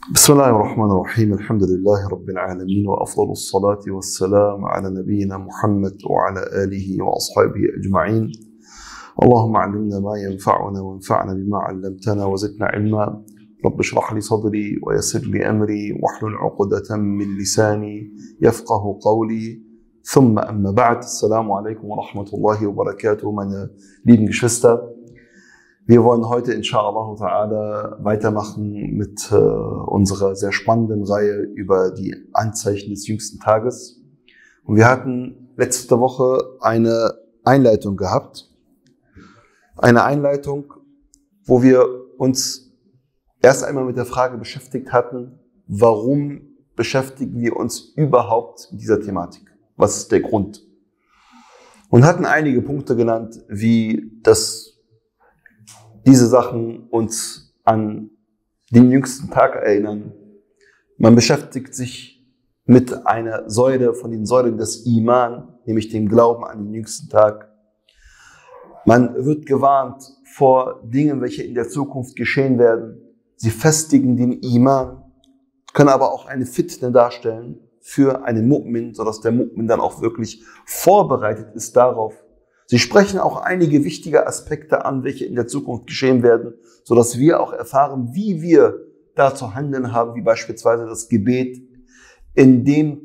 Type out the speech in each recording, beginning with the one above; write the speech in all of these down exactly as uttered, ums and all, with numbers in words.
بسم الله الرحمن الرحيم الحمد لله رب العالمين وأفضل الصلاة والسلام على نبينا محمد وعلى آله وأصحابه أجمعين. اللهم علمنا ما ينفعنا وانفعنا بما علمتنا وزدنا علما. رب اشرح لي صدري ويسر لي أمري واحلل عقدة من لساني يفقه قولي. ثم أما بعد. Assalamu alaikum wa rahmatullahi wa barakatuh, meine lieben Geschwister. Wir wollen heute inshallah ta'ala weitermachen mit äh, unserer sehr spannenden Reihe über die Anzeichen des jüngsten Tages. Und wir hatten letzte Woche eine Einleitung gehabt. Eine Einleitung, wo wir uns erst einmal mit der Frage beschäftigt hatten, warum beschäftigen wir uns überhaupt mit dieser Thematik? Was ist der Grund? Und hatten einige Punkte genannt, wie dass diese Sachen uns an den jüngsten Tag erinnern. Man beschäftigt sich mit einer Säule von den Säulen des Iman, nämlich dem Glauben an den jüngsten Tag. Man wird gewarnt vor Dingen, welche in der Zukunft geschehen werden. Sie festigen den Iman, können aber auch eine Fitne darstellen für einen Mu'min, sodass der Mu'min dann auch wirklich vorbereitet ist darauf. Sie sprechen auch einige wichtige Aspekte an, welche in der Zukunft geschehen werden, sodass wir auch erfahren, wie wir da zu handeln haben, wie beispielsweise das Gebet in dem,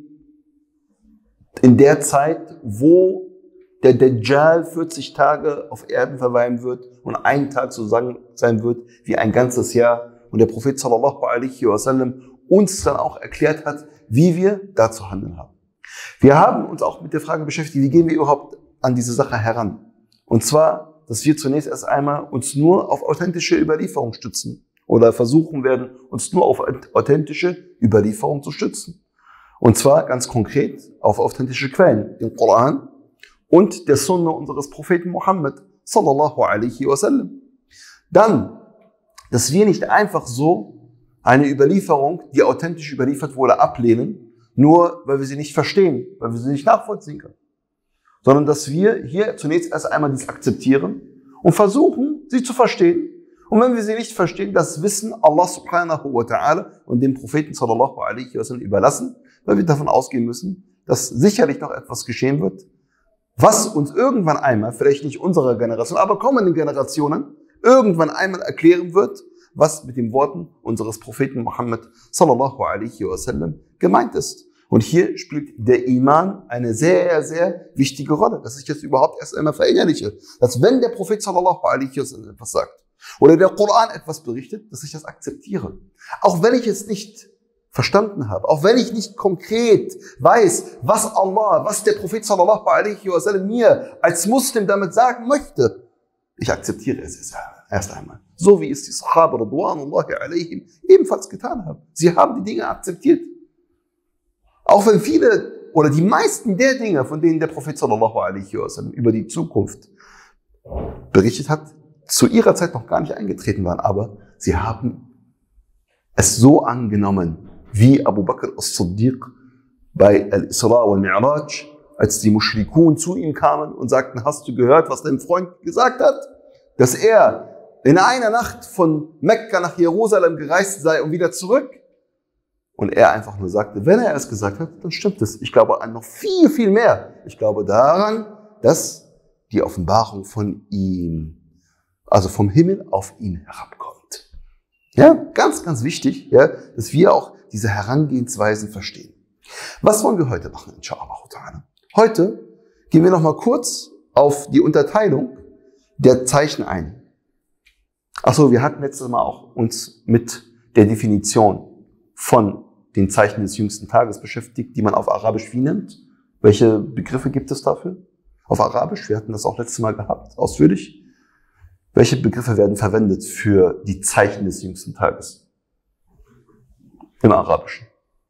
in der Zeit, wo der Dajjal vierzig Tage auf Erden verweilen wird und ein Tag so sein wird wie ein ganzes Jahr. Und der Prophet sallallahu alaihi wasallam uns dann auch erklärt hat, wie wir da zu handeln haben. Wir haben uns auch mit der Frage beschäftigt, wie gehen wir überhaupt an diese Sache heran. Und zwar, dass wir zunächst erst einmal uns nur auf authentische Überlieferung stützen oder versuchen werden, uns nur auf authentische Überlieferung zu stützen. Und zwar ganz konkret auf authentische Quellen, den Koran und der Sunna unseres Propheten Muhammad sallallahu alaihi wasallam. Dann, dass wir nicht einfach so eine Überlieferung, die authentisch überliefert wurde, ablehnen, nur weil wir sie nicht verstehen, weil wir sie nicht nachvollziehen können. Sondern dass wir hier zunächst erst einmal dies akzeptieren und versuchen, sie zu verstehen. Und wenn wir sie nicht verstehen, das Wissen Allah subhanahu wa ta'ala und dem Propheten sallallahu alaihi wasallam überlassen, weil wir davon ausgehen müssen, dass sicherlich noch etwas geschehen wird, was uns irgendwann einmal, vielleicht nicht unserer Generation, aber kommenden Generationen, irgendwann einmal erklären wird, was mit den Worten unseres Propheten Muhammad sallallahu alaihi wasallam gemeint ist. Und hier spielt der Iman eine sehr, sehr wichtige Rolle, dass ich jetzt überhaupt erst einmal verinnerliche, dass wenn der Prophet sallallahu alaihi wasallam etwas sagt oder der Koran etwas berichtet, dass ich das akzeptiere. Auch wenn ich es nicht verstanden habe, auch wenn ich nicht konkret weiß, was Allah, was der Prophet sallallahu alaihi wasallam mir als Muslim damit sagen möchte, ich akzeptiere es erst einmal. So wie es die Sahaba radwanullahi alaihim ebenfalls getan haben. Sie haben die Dinge akzeptiert. Auch wenn viele oder die meisten der Dinge, von denen der Prophet sallallahu alaihi wasallam über die Zukunft berichtet hat, zu ihrer Zeit noch gar nicht eingetreten waren, aber sie haben es so angenommen, wie Abu Bakr as-Siddiq bei Al-Isra wal-Mi'raj, als die Mushrikun zu ihm kamen und sagten, hast du gehört, was dein Freund gesagt hat? Dass er in einer Nacht von Mekka nach Jerusalem gereist sei und wieder zurück. Und er einfach nur sagte, wenn er es gesagt hat, dann stimmt es. Ich glaube an noch viel, viel mehr. Ich glaube daran, dass die Offenbarung von ihm, also vom Himmel auf ihn herabkommt. Ja, ganz, ganz wichtig, ja, dass wir auch diese Herangehensweisen verstehen. Was wollen wir heute machen, inshallah ta'ala? Heute gehen wir nochmal kurz auf die Unterteilung der Zeichen ein. Achso, wir hatten letztes Mal auch uns mit der Definition von den Zeichen des jüngsten Tages beschäftigt, die man auf Arabisch wie nennt. Welche Begriffe gibt es dafür? Auf Arabisch, wir hatten das auch letztes Mal gehabt, ausführlich. Welche Begriffe werden verwendet für die Zeichen des jüngsten Tages? Im Arabischen.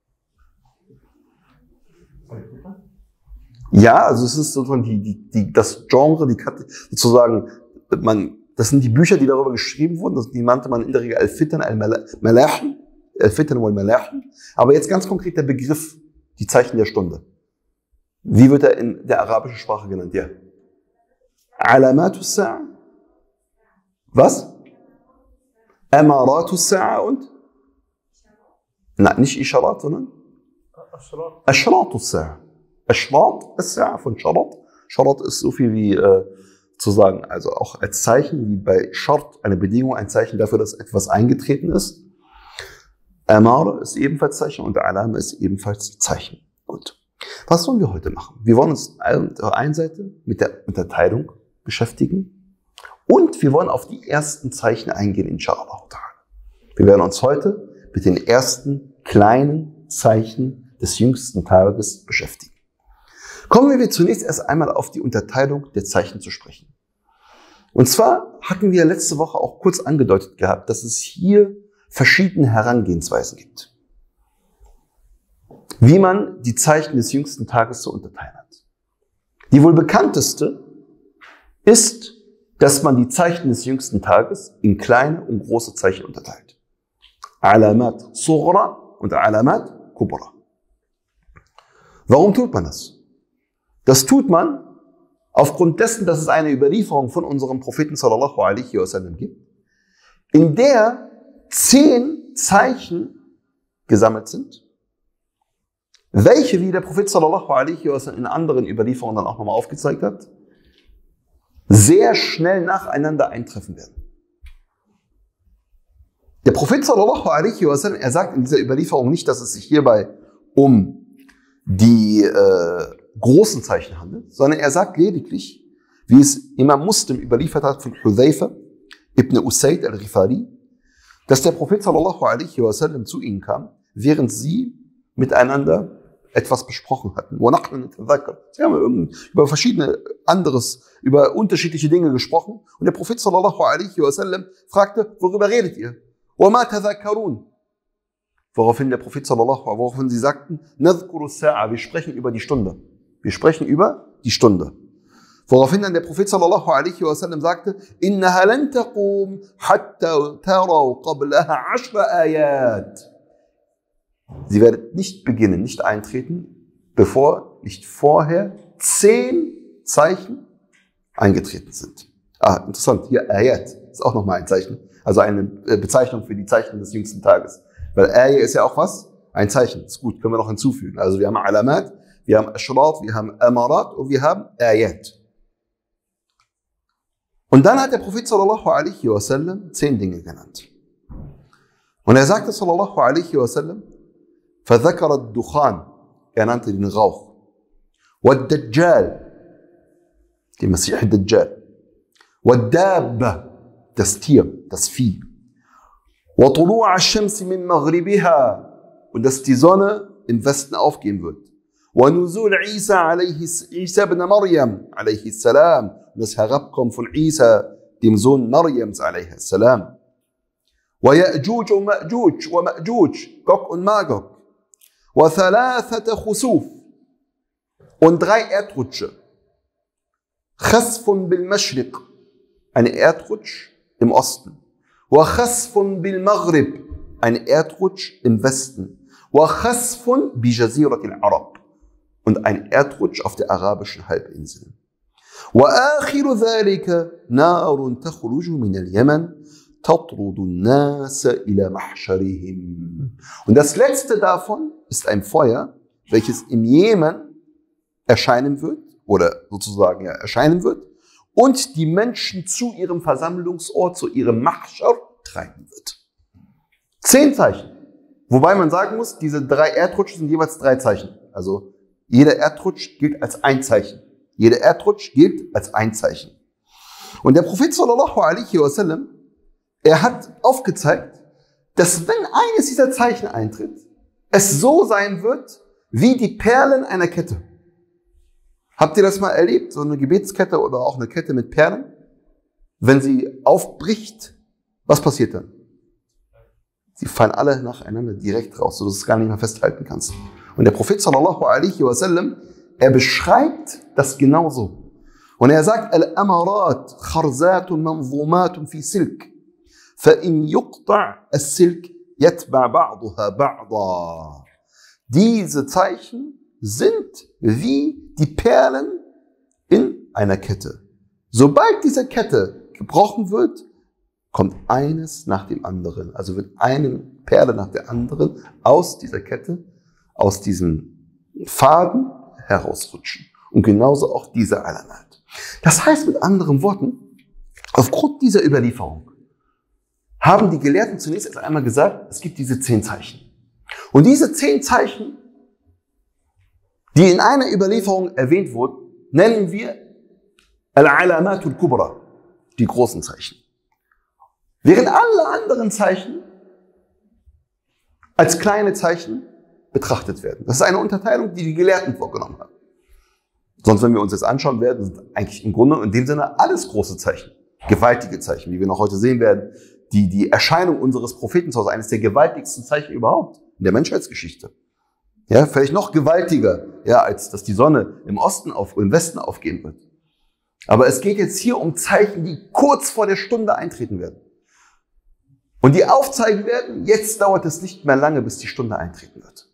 Ja, also es ist sozusagen die, die, die, das Genre, die sozusagen, man, das sind die Bücher, die darüber geschrieben wurden, das, die nannte man in der Regel Al-Fitan, Al-Malahi, Al-Fitan wal-Malahi. Aber jetzt ganz konkret der Begriff, die Zeichen der Stunde. Wie wird er in der arabischen Sprache genannt? Ja. Alamatu Sa'a. Was? Amaratu Sa'a und Nein, nicht Isharat, sondern Ashrat al-Sa'a. Ashrat al-Sa'a von Sharat. Sharat ist so viel wie äh, zu sagen, also auch als Zeichen, wie bei Shart, eine Bedingung, ein Zeichen dafür, dass etwas eingetreten ist. Amara ist ebenfalls Zeichen und Alama ist ebenfalls Zeichen. Gut. Was wollen wir heute machen? Wir wollen uns auf der einen Seite mit der Unterteilung beschäftigen und wir wollen auf die ersten Zeichen eingehen, inshallah. Wir werden uns heute mit den ersten kleinen Zeichen des jüngsten Tages beschäftigen. Kommen wir zunächst erst einmal auf die Unterteilung der Zeichen zu sprechen. Und zwar hatten wir letzte Woche auch kurz angedeutet gehabt, dass es hier verschiedene Herangehensweisen gibt, wie man die Zeichen des jüngsten Tages zu unterteilen hat. Die wohl bekannteste ist, dass man die Zeichen des jüngsten Tages in kleine und große Zeichen unterteilt. Alamat Sughra und Alamat Kubra. Warum tut man das? Das tut man aufgrund dessen, dass es eine Überlieferung von unserem Propheten sallallahu alaihi wasallam gibt, in der zehn Zeichen gesammelt sind, welche, wie der Prophet sallallahu alaihi wasallam in anderen Überlieferungen dann auch nochmal aufgezeigt hat, sehr schnell nacheinander eintreffen werden. Der Prophet sallallahu alaihi wasallam, er sagt in dieser Überlieferung nicht, dass es sich hierbei um die äh, großen Zeichen handelt, sondern er sagt lediglich, wie es Imam Muslim überliefert hat von Hudhayfa ibn Usayd al-Ghifari, dass der Prophet sallallahu alaihi wasallam zu ihnen kam, während sie miteinander etwas besprochen hatten. Sie haben über verschiedene anderes, über unterschiedliche Dinge gesprochen und der Prophet sallallahu alaihi wasallam fragte, worüber redet ihr? Woraufhin der Prophet sallallahu, woraufhin sie sagten, wir sprechen über die Stunde. Wir sprechen über die Stunde. Woraufhin dann der Prophet sallallahu alaihi wasallam sagte, innaha lan taqum hatta taraw qablaha ashra ayat. Sie werden nicht beginnen, nicht eintreten, bevor nicht vorher zehn Zeichen eingetreten sind. Ah, interessant, hier Ayat ist auch nochmal ein Zeichen, also eine Bezeichnung für die Zeichen des jüngsten Tages. Weil Ayat ist ja auch was? Ein Zeichen. Ist gut, können wir noch hinzufügen. Also wir haben Alamat, wir haben Ashrat, wir haben Amarat und wir haben Ayat. Und dann hat der Prophet sallallahu alaihi wasallam zehn Dinge genannt. Und er sagte sallallahu alaihi wasallam, فذكر الدخان, er nannte den Rauch. والدجال, den Messiah Dajjal. والدابة, das Tier, das Vieh. وطلوع الشمس من مغربها, und dass die Sonne im Westen aufgehen wird. ونزول عيسى عليه عيسى ابن مريم عليه السلام, und das Herabkommen von Isa, dem Sohn Mariams عليه السلام. ويأجوج ومأجوج ومأجوج, Gog und Magog. وثلاثة خسوف, und drei Erdrutsche. خسف بالمشرق, eine Erdrutsch im Osten. وخسف بالمغرب, ein Erdrutsch im Westen. وخسف بجزيرة العرب, und ein Erdrutsch auf der arabischen Halbinsel. وآخر ذلك نار تخرج من اليمن تطرد الناس إلى محشرهم. Und das letzte davon ist ein Feuer, welches im Jemen erscheinen wird, oder sozusagen ja, erscheinen wird, und die Menschen zu ihrem Versammlungsort, zu ihrem Mahshar treiben wird. Zehn Zeichen. Wobei man sagen muss, diese drei Erdrutsche sind jeweils drei Zeichen. Also jeder Erdrutsch gilt als ein Zeichen. Jeder Erdrutsch gilt als ein Zeichen. Und der Prophet sallallahu alaihi wasallam, er hat aufgezeigt, dass wenn eines dieser Zeichen eintritt, es so sein wird, wie die Perlen einer Kette. Habt ihr das mal erlebt? So eine Gebetskette oder auch eine Kette mit Perlen? Wenn sie aufbricht, was passiert dann? Sie fallen alle nacheinander direkt raus, sodass du es gar nicht mehr festhalten kannst. Und der Prophet sallallahu alaihi wasallam, er beschreibt das genauso. Und er sagt, Al-Amarat kharzatun manzumatun fi silk. فَإِنْ يُقْطَعْ السِّلْكِ يَتْبَعْ بَعْضُهَا بَعْضًا. Diese Zeichen sind wie die Perlen in einer Kette. Sobald diese Kette gebrochen wird, kommt eines nach dem anderen. Also wird eine Perle nach der anderen aus dieser Kette, aus diesem Faden herausrutschen. Und genauso auch diese Alamat. Das heißt mit anderen Worten, aufgrund dieser Überlieferung haben die Gelehrten zunächst erst einmal gesagt, es gibt diese zehn Zeichen. Und diese zehn Zeichen, die in einer Überlieferung erwähnt wurden, nennen wir Al-Alamatul Kubra, die großen Zeichen. Während alle anderen Zeichen als kleine Zeichen betrachtet werden. Das ist eine Unterteilung, die die Gelehrten vorgenommen haben. Sonst, wenn wir uns jetzt anschauen werden, sind eigentlich im Grunde in dem Sinne alles große Zeichen. Gewaltige Zeichen, wie wir noch heute sehen werden. Die, die Erscheinung unseres Propheten, also eines der gewaltigsten Zeichen überhaupt in der Menschheitsgeschichte. Ja, vielleicht noch gewaltiger, ja, als dass die Sonne im Osten auf, im Westen aufgehen wird. Aber es geht jetzt hier um Zeichen, die kurz vor der Stunde eintreten werden. Und die aufzeigen werden, jetzt dauert es nicht mehr lange, bis die Stunde eintreten wird.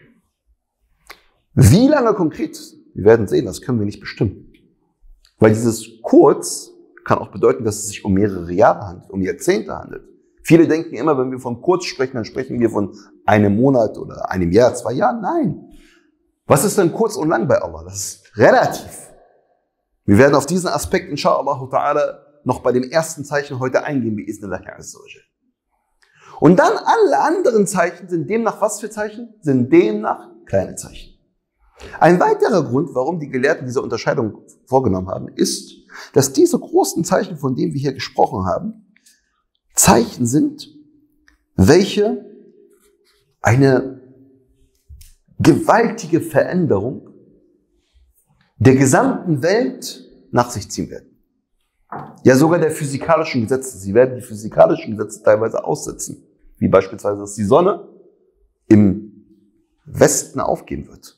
Wie lange konkret? Wir werden sehen, das können wir nicht bestimmen. Weil dieses kurz kann auch bedeuten, dass es sich um mehrere Jahre handelt, um Jahrzehnte handelt. Viele denken immer, wenn wir von kurz sprechen, dann sprechen wir von einem Monat oder einem Jahr, zwei Jahren. Nein. Was ist denn kurz und lang bei Allah? Das ist relativ. Wir werden auf diesen Aspekt, inshallah ta'ala, noch bei dem ersten Zeichen heute eingehen, wie Isnillahi azza wa jal. Und dann alle anderen Zeichen sind demnach was für Zeichen? Sind demnach kleine Zeichen. Ein weiterer Grund, warum die Gelehrten diese Unterscheidung vorgenommen haben, ist, dass diese großen Zeichen, von denen wir hier gesprochen haben, Zeichen sind, welche eine gewaltige Veränderung der gesamten Welt nach sich ziehen werden. Ja, sogar der physikalischen Gesetze. Sie werden die physikalischen Gesetze teilweise aussetzen. Wie beispielsweise, dass die Sonne im Westen aufgehen wird.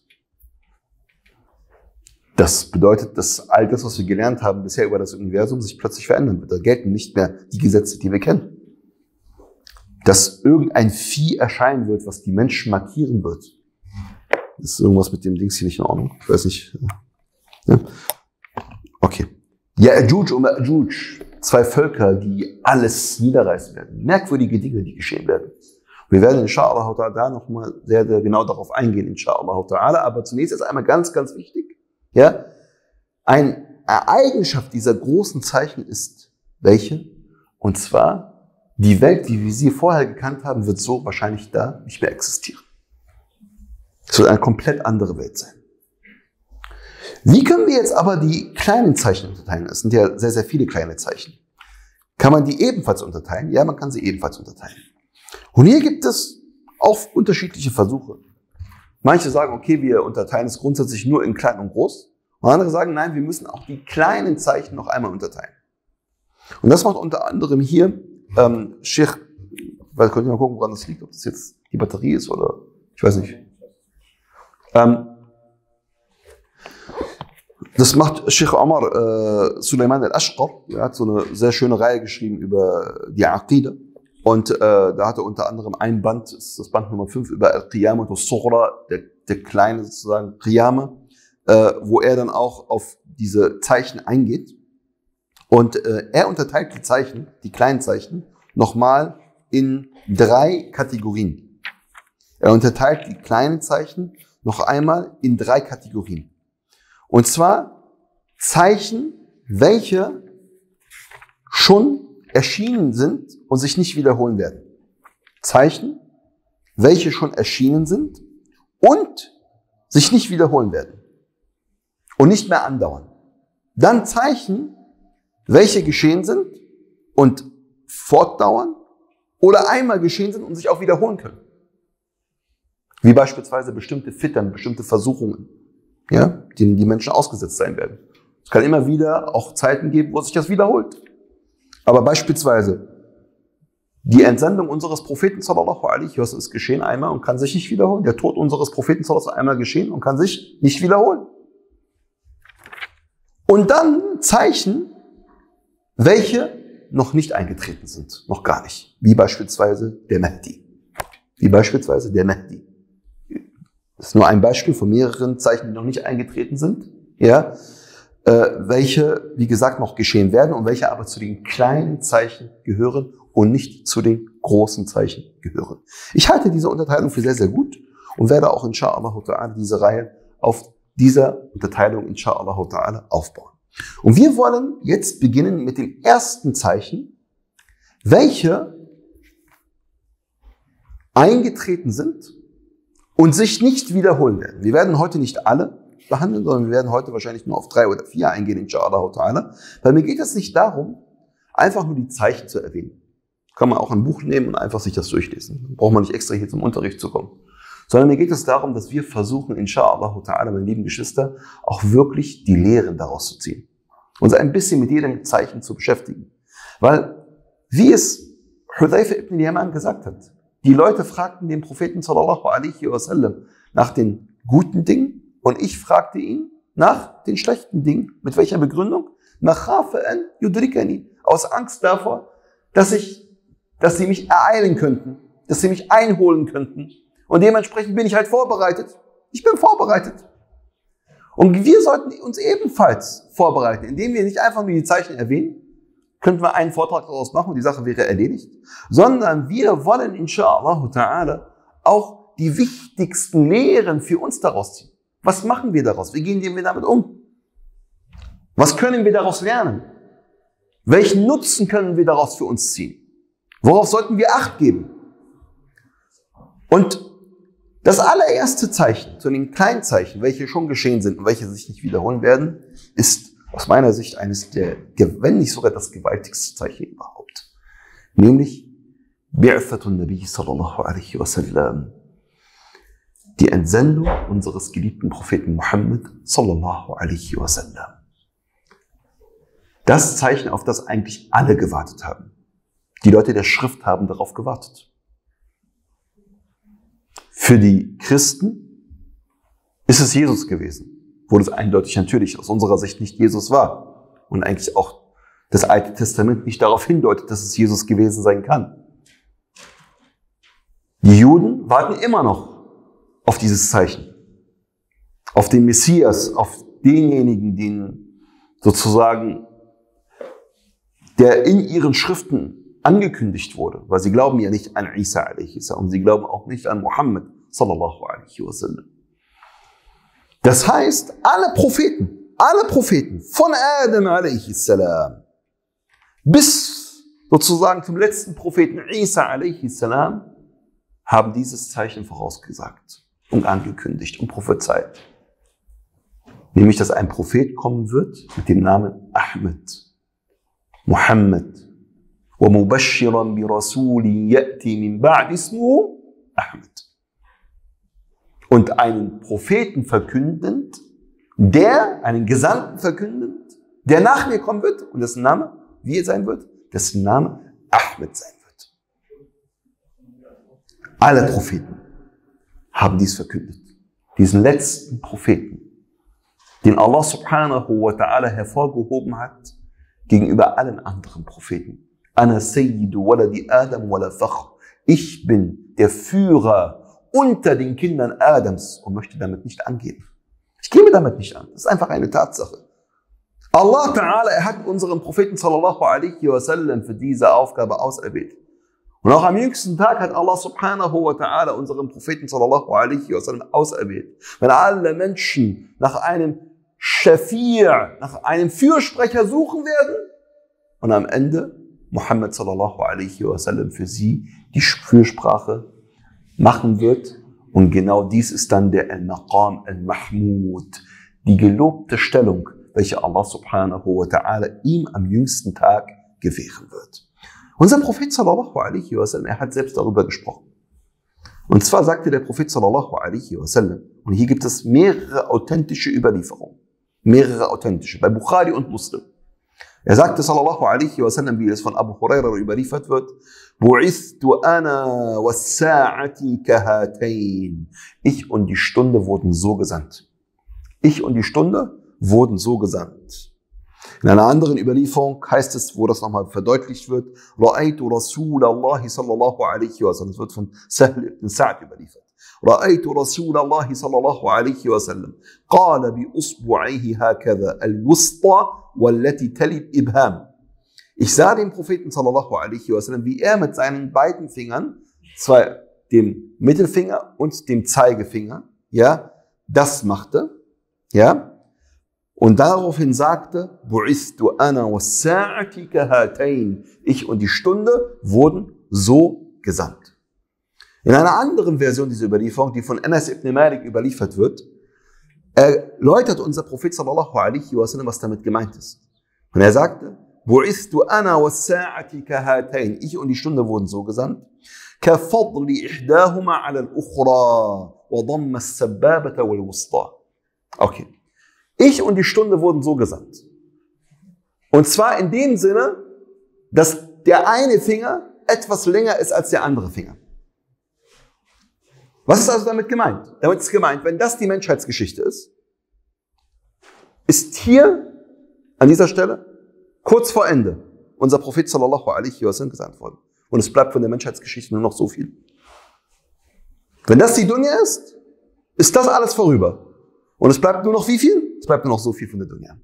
Das bedeutet, dass all das, was wir gelernt haben bisher über das Universum, sich plötzlich verändern wird. Da gelten nicht mehr die Gesetze, die wir kennen. Dass irgendein Vieh erscheinen wird, was die Menschen markieren wird. Das ist irgendwas mit dem Dings hier nicht in Ordnung. Ich weiß nicht. Ja. Okay. Ya'juj und Ma'juj. Zwei Völker, die alles niederreißen werden. Merkwürdige Dinge, die geschehen werden. Wir werden inshallah ta'ala noch mal sehr, sehr genau darauf eingehen, inshallah ta'ala. Aber zunächst ist einmal ganz, ganz wichtig, ja, eine Eigenschaft dieser großen Zeichen ist welche? Und zwar, die Welt, wie wir sie vorher gekannt haben, wird so wahrscheinlich da nicht mehr existieren. Es wird eine komplett andere Welt sein. Wie können wir jetzt aber die kleinen Zeichen unterteilen? Es sind ja sehr, sehr viele kleine Zeichen. Kann man die ebenfalls unterteilen? Ja, man kann sie ebenfalls unterteilen. Und hier gibt es auch unterschiedliche Versuche. Manche sagen, okay, wir unterteilen es grundsätzlich nur in klein und groß. Und andere sagen, nein, wir müssen auch die kleinen Zeichen noch einmal unterteilen. Und das macht unter anderem hier ähm, Sheikh, weil könnt ihr mal gucken, woran das liegt, ob das jetzt die Batterie ist oder ich weiß nicht. Ähm, das macht Sheikh Omar äh, Suleiman al-Ashqar. Er hat so eine sehr schöne Reihe geschrieben über die Aqida. Und äh, da hat er unter anderem ein Band, das ist das Band Nummer fünf, über Al-Qiyamah al-Sughra, der, der kleine sozusagen Qiyamah, äh, wo er dann auch auf diese Zeichen eingeht. Und äh, er unterteilt die Zeichen, die kleinen Zeichen, nochmal in drei Kategorien. Er unterteilt die kleinen Zeichen noch einmal in drei Kategorien. Und zwar Zeichen, welche schon erschienen sind und sich nicht wiederholen werden. Zeichen, welche schon erschienen sind und sich nicht wiederholen werden. Und nicht mehr andauern. Dann Zeichen, welche geschehen sind und fortdauern oder einmal geschehen sind und sich auch wiederholen können. Wie beispielsweise bestimmte Fittern, bestimmte Versuchungen, ja, denen die Menschen ausgesetzt sein werden. Es kann immer wieder auch Zeiten geben, wo sich das wiederholt. Aber beispielsweise die Entsendung unseres Propheten sallallahu alaihi wasallam ist geschehen einmal und kann sich nicht wiederholen. Der Tod unseres Propheten sallallahu alaihi wasallam einmal geschehen und kann sich nicht wiederholen. Und dann Zeichen, welche noch nicht eingetreten sind, noch gar nicht. Wie beispielsweise der Mahdi. Wie beispielsweise der Mahdi. Das ist nur ein Beispiel von mehreren Zeichen, die noch nicht eingetreten sind. Ja, äh, welche, wie gesagt, noch geschehen werden und welche aber zu den kleinen Zeichen gehören und nicht zu den großen Zeichen gehören. Ich halte diese Unterteilung für sehr, sehr gut und werde auch inshallah ta'ala diese Reihe auf dieser Unterteilung inshallah ta'ala aufbauen. Und wir wollen jetzt beginnen mit den ersten Zeichen, welche eingetreten sind und sich nicht wiederholen werden. Wir werden heute nicht alle behandeln, sondern wir werden heute wahrscheinlich nur auf drei oder vier eingehen, inshallah ta'ala. Weil mir geht es nicht darum, einfach nur die Zeichen zu erwähnen. Kann man auch ein Buch nehmen und einfach sich das durchlesen. Dann braucht man nicht extra hier zum Unterricht zu kommen. Sondern mir geht es darum, dass wir versuchen, inshallah ta'ala, meine lieben Geschwister, auch wirklich die Lehren daraus zu ziehen. Uns ein bisschen mit jedem Zeichen zu beschäftigen. Weil, wie es Hudhayfa ibn Yaman gesagt hat, die Leute fragten den Propheten sallallahu alaihi wasallam nach den guten Dingen und ich fragte ihn nach den schlechten Dingen. Mit welcher Begründung? Aus Angst davor, dass ich, dass sie mich ereilen könnten, dass sie mich einholen könnten. Und dementsprechend bin ich halt vorbereitet. Ich bin vorbereitet. Und wir sollten uns ebenfalls vorbereiten, indem wir nicht einfach nur die Zeichen erwähnen, könnten wir einen Vortrag daraus machen und die Sache wäre erledigt, sondern wir wollen inshallah ta'ala auch die wichtigsten Lehren für uns daraus ziehen. Was machen wir daraus? Wie gehen wir damit um? Was können wir daraus lernen? Welchen Nutzen können wir daraus für uns ziehen? Worauf sollten wir Acht geben? Und das allererste Zeichen, zu den kleinen Zeichen, welche schon geschehen sind und welche sich nicht wiederholen werden, ist aus meiner Sicht eines der, wenn nicht sogar das gewaltigste Zeichen überhaupt. Nämlich Bi'athatun Nabi sallallahu alaihi wasallam. Die Entsendung unseres geliebten Propheten Muhammad sallallahu alaihi wasallam. Das Zeichen, auf das eigentlich alle gewartet haben. Die Leute der Schrift haben darauf gewartet. Für die Christen ist es Jesus gewesen, wo das eindeutig natürlich aus unserer Sicht nicht Jesus war und eigentlich auch das Alte Testament nicht darauf hindeutet, dass es Jesus gewesen sein kann. Die Juden warten immer noch auf dieses Zeichen, auf den Messias, auf denjenigen, den sozusagen, der in ihren Schriften angekündigt wurde, weil sie glauben ja nicht an Isa alaihi salam und sie glauben auch nicht an Muhammad sallallahu alaihi wasallam. Das heißt, alle Propheten, alle Propheten von Adam alaihi salam bis sozusagen zum letzten Propheten Isa alaihi salam haben dieses Zeichen vorausgesagt und angekündigt und prophezeit. Nämlich, dass ein Prophet kommen wird mit dem Namen Ahmed, Muhammad. وَمُبَشِّرًا بِرَسُولٍ يَأْتِي مِنْ بَعْدِ اسْمُهُ Ahmed. Und einen Propheten verkündend, der, einen Gesandten verkündend, der nach mir kommen wird und dessen Name, wie er sein wird, dessen Name Ahmed sein wird. Alle Propheten haben dies verkündet. Diesen letzten Propheten, den Allah subhanahu wa ta'ala hervorgehoben hat, gegenüber allen anderen Propheten. Ana sayyidu waladi Adam wala fakhr. Ich bin der Führer unter den Kindern Adams und möchte damit nicht angeben. Ich gebe damit nicht an. Das ist einfach eine Tatsache. Allah Ta'ala, er hat unseren Propheten sallallahu alaihi wasallam für diese Aufgabe auserwählt. Und auch am jüngsten Tag hat Allah subhanahu wa ta'ala unseren Propheten sallallahu alaihi wasallam auserwählt. Wenn alle Menschen nach einem Schafir, nach einem Fürsprecher suchen werden und am Ende Muhammad sallallahu alaihi wasallam für sie die Fürsprache machen wird. Und genau dies ist dann der Al-Maqam Al-Mahmud, die gelobte Stellung, welche Allah subhanahu wa ta'ala ihm am jüngsten Tag gewähren wird. Unser Prophet sallallahu alaihi wasallam, er hat selbst darüber gesprochen. Und zwar sagte der Prophet sallallahu alaihi wasallam, und hier gibt es mehrere authentische Überlieferungen, mehrere authentische, bei Bukhari und Muslim. Er sagte sallallahu alaihi wasallam, wie es von Abu Huraira überliefert wird, Bu'ithtu ana was-sa'ati kahatayn. Ich und die Stunde wurden so gesandt. Ich und die Stunde wurden so gesandt. In einer anderen Überlieferung heißt es, wo das nochmal verdeutlicht wird, Ra'aytu Rasulallahi sallallahu alaihi wasallam. Das wird von Sahl ibn Sa'd überliefert. رأيت رسول الله صلى الله عليه وسلم قال بأصبعيه هكذا الوسطى والتي تلي الإبهام. Ich sah den Propheten sallallahu alaihi wasallam, wie er mit seinen beiden Fingern, zwei, dem Mittelfinger und dem Zeigefinger, ja, das machte, ja, und daraufhin sagte, Bu'istu ana was-sa'ati kahatayn. Ich und die Stunde wurden so gesandt. In einer anderen Version dieser Überlieferung, die von Anas ibn Malik überliefert wird, erläutert unser Prophet sallallahu alaihi wasallam, was damit gemeint ist. Und er sagte, Bu'istu ana was-sa'ati kahatayn. Ich und die Stunde wurden so gesandt. Kafadli ihdahuma ala al-ukhra wa damma as-sabbabata wal-wusta. Okay. Ich und die Stunde wurden so gesandt. Und zwar in dem Sinne, dass der eine Finger etwas länger ist als der andere Finger. Was ist also damit gemeint? Damit ist gemeint, wenn das die Menschheitsgeschichte ist, ist hier an dieser Stelle kurz vor Ende unser Prophet sallallahu alaihi wasallam gesandt worden. Und es bleibt von der Menschheitsgeschichte nur noch so viel. Wenn das die Dunya ist, ist das alles vorüber. Und es bleibt nur noch wie viel? Es bleibt nur noch so viel von der Dunya.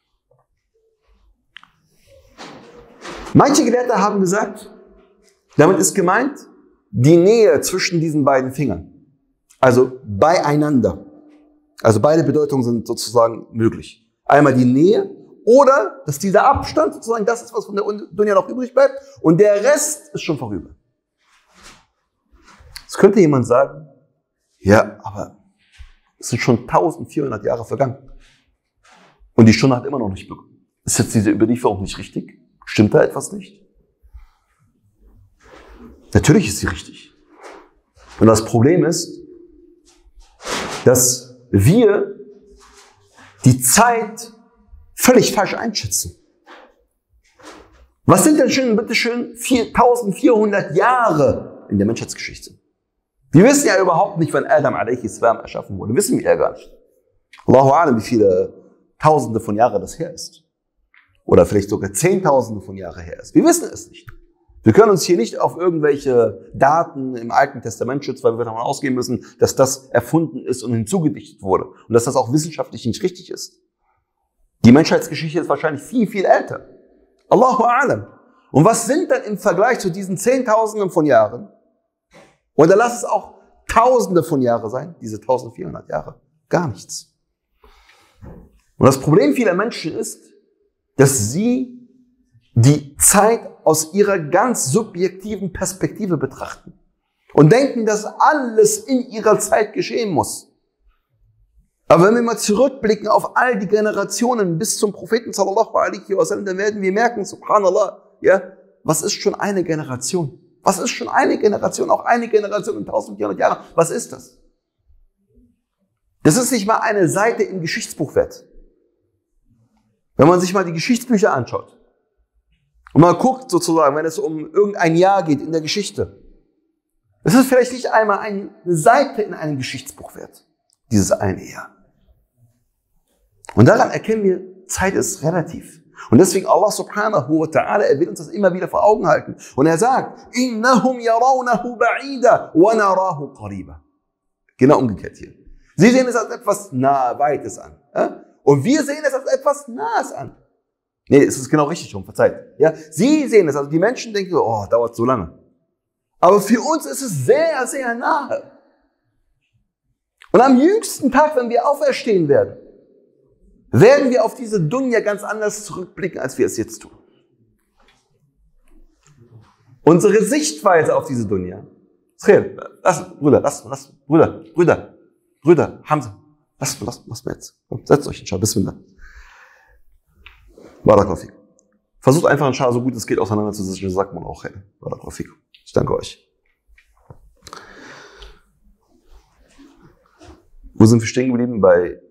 Manche Gelehrte haben gesagt, damit ist gemeint, die Nähe zwischen diesen beiden Fingern. Also beieinander. Also beide Bedeutungen sind sozusagen möglich. Einmal die Nähe oder dass dieser Abstand sozusagen das ist, was von der Dunya noch übrig bleibt und der Rest ist schon vorüber. Jetzt könnte jemand sagen, ja, aber es sind schon eintausendvierhundert Jahre vergangen. Und die Stunde hat immer noch nicht begonnen. Ist jetzt diese Überlieferung nicht richtig? Stimmt da etwas nicht? Natürlich ist sie richtig. Und das Problem ist, dass wir die Zeit völlig falsch einschätzen. Was sind denn schon, bitteschön, viertausendvierhundert Jahre in der Menschheitsgeschichte? Wir wissen ja überhaupt nicht, wann Adam a.s. erschaffen wurde. Wissen wir ja gar nicht. Allahu a'lam, wie viele Tausende von Jahren das her ist. Oder vielleicht sogar Zehntausende von Jahren her ist. Wir wissen es nicht. Wir können uns hier nicht auf irgendwelche Daten im Alten Testament schützen, weil wir davon ausgehen müssen, dass das erfunden ist und hinzugedichtet wurde. Und dass das auch wissenschaftlich nicht richtig ist. Die Menschheitsgeschichte ist wahrscheinlich viel, viel älter. Allahu a'lam. Und was sind dann im Vergleich zu diesen Zehntausenden von Jahren? Oder lass es auch Tausende von Jahren sein, diese eintausendvierhundert Jahre. Gar nichts. Und das Problem vieler Menschen ist, dass sie die Zeit aus ihrer ganz subjektiven Perspektive betrachten und denken, dass alles in ihrer Zeit geschehen muss. Aber wenn wir mal zurückblicken auf all die Generationen bis zum Propheten sallallahu alaihi wasallam, dann werden wir merken, subhanallah, ja, was ist schon eine Generation? Was ist schon eine Generation? Auch eine Generation in eintausendvierhundert Jahren. Was ist das? Das ist nicht mal eine Seite im Geschichtsbuch wert. Wenn man sich mal die Geschichtsbücher anschaut und mal guckt sozusagen, wenn es um irgendein Jahr geht in der Geschichte, es ist vielleicht nicht einmal eine Seite in einem Geschichtsbuch wert, dieses eine Jahr. Und daran erkennen wir, Zeit ist relativ. Und deswegen Allah subhanahu wa ta'ala, er will uns das immer wieder vor Augen halten. Und er sagt, innahum yarawnahu ba'ida wa narahu qariba. Genau umgekehrt hier. Sie sehen es als etwas nahe, weites an. Ja? Und wir sehen es als etwas Nahes an. Nee, es ist genau richtig schon, verzeiht. Ja? Sie sehen es, also die Menschen denken so, oh, dauert so lange. Aber für uns ist es sehr, sehr nahe. Und am jüngsten Tag, wenn wir auferstehen werden, werden wir auf diese Dunya ganz anders zurückblicken, als wir es jetzt tun. Unsere Sichtweise auf diese Dunya. Lass, Brüder, lass, lass, Brüder, Brüder, Brüder, Hamza, lass, lass, lass mir jetzt. Komm, setzt euch, inshallah, Bismillah. Barakallahu fik. Versucht einfach, inshallah, so gut es geht, auseinanderzusetzen, das sagt man auch, hey. Barakallahu fik. Ich danke euch. Wo sind wir stehen geblieben? Bei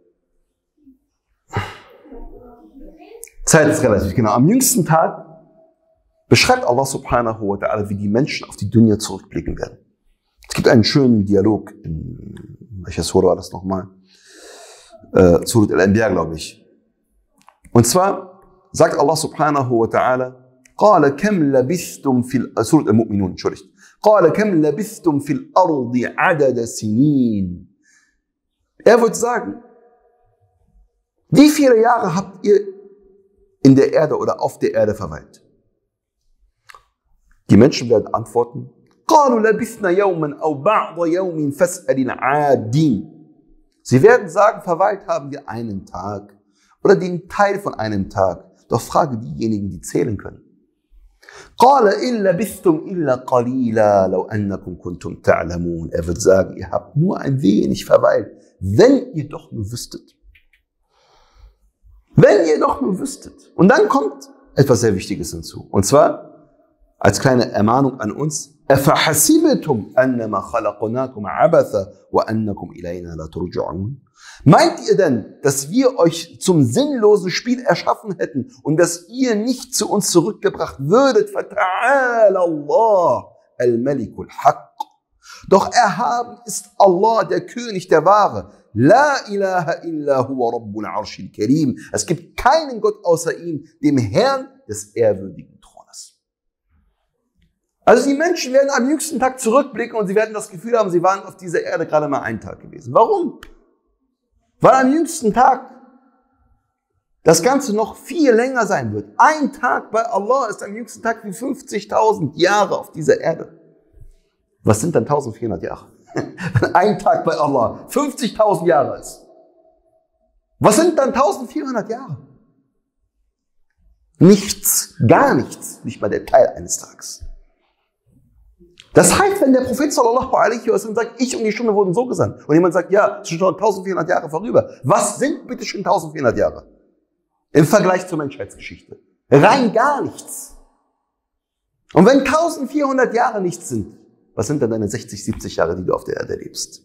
Zeit ist relativ, genau. Am jüngsten Tag beschreibt Allah subhanahu wa ta'ala, wie die Menschen auf die Dunya zurückblicken werden. Es gibt einen schönen Dialog, in welcher Surah war das nochmal? Äh, Surah Al-Anbiya, glaube ich. Und zwar sagt Allah subhanahu wa ta'ala, قال كم لبثتم في Surah Al-Mu'minun, entschuldigt. قال كم لبثتم في الأرض عدد سنين. Er wird sagen, wie viele Jahre habt ihr in der Erde oder auf der Erde verweilt? Die Menschen werden antworten, قالوا لبثنا يوما أو بعض يوم فاسأل العادين. Sie werden sagen, verweilt haben wir einen Tag oder den Teil von einem Tag. Doch frage diejenigen, die zählen können. قال إن لبثتم إلا قليلا لو أنكم كنتم تعلمون. Er wird sagen, ihr habt nur ein wenig verweilt, wenn ihr doch nur wüsstet. Wenn ihr doch nur wüsstet. Und dann kommt etwas sehr Wichtiges hinzu. Und zwar als kleine Ermahnung an uns. أَفَحَسِبْتُمْ أَنَّمَا خَلَقْنَاكُمْ عَبَثًا وَأَنَّكُمْ إِلَيْنَا لَا تُرْجَعُونَ. Meint ihr denn, dass wir euch zum sinnlosen Spiel erschaffen hätten und dass ihr nicht zu uns zurückgebracht würdet? فَتَعَالَ اللَّهُ الْمَلِكُ الْحَقِّ. Doch erhaben ist Allah, der König der Wahre. La ilaha illa huwa rabbul arshil karim. Es gibt keinen Gott außer ihm, dem Herrn des ehrwürdigen Thrones. Also die Menschen werden am jüngsten Tag zurückblicken und sie werden das Gefühl haben, sie waren auf dieser Erde gerade mal einen Tag gewesen. Warum? Weil am jüngsten Tag das Ganze noch viel länger sein wird. Ein Tag bei Allah ist am jüngsten Tag wie fünfzigtausend Jahre auf dieser Erde. Was sind dann eintausendvierhundert Jahre? Wenn ein Tag bei Allah fünfzigtausend Jahre ist. Was sind dann eintausendvierhundert Jahre? Nichts, gar nichts, nicht mal der Teil eines Tages. Das heißt, wenn der Prophet sallallahu alaihi wasallam sagt, ich und die Stunde wurden so gesandt, und jemand sagt, ja, es sind schon eintausendvierhundert Jahre vorüber. Was sind bitte schon eintausendvierhundert Jahre? Im Vergleich zur Menschheitsgeschichte. Rein gar nichts. Und wenn eintausendvierhundert Jahre nichts sind, was sind dann deine sechzig, siebzig Jahre, die du auf der Erde lebst?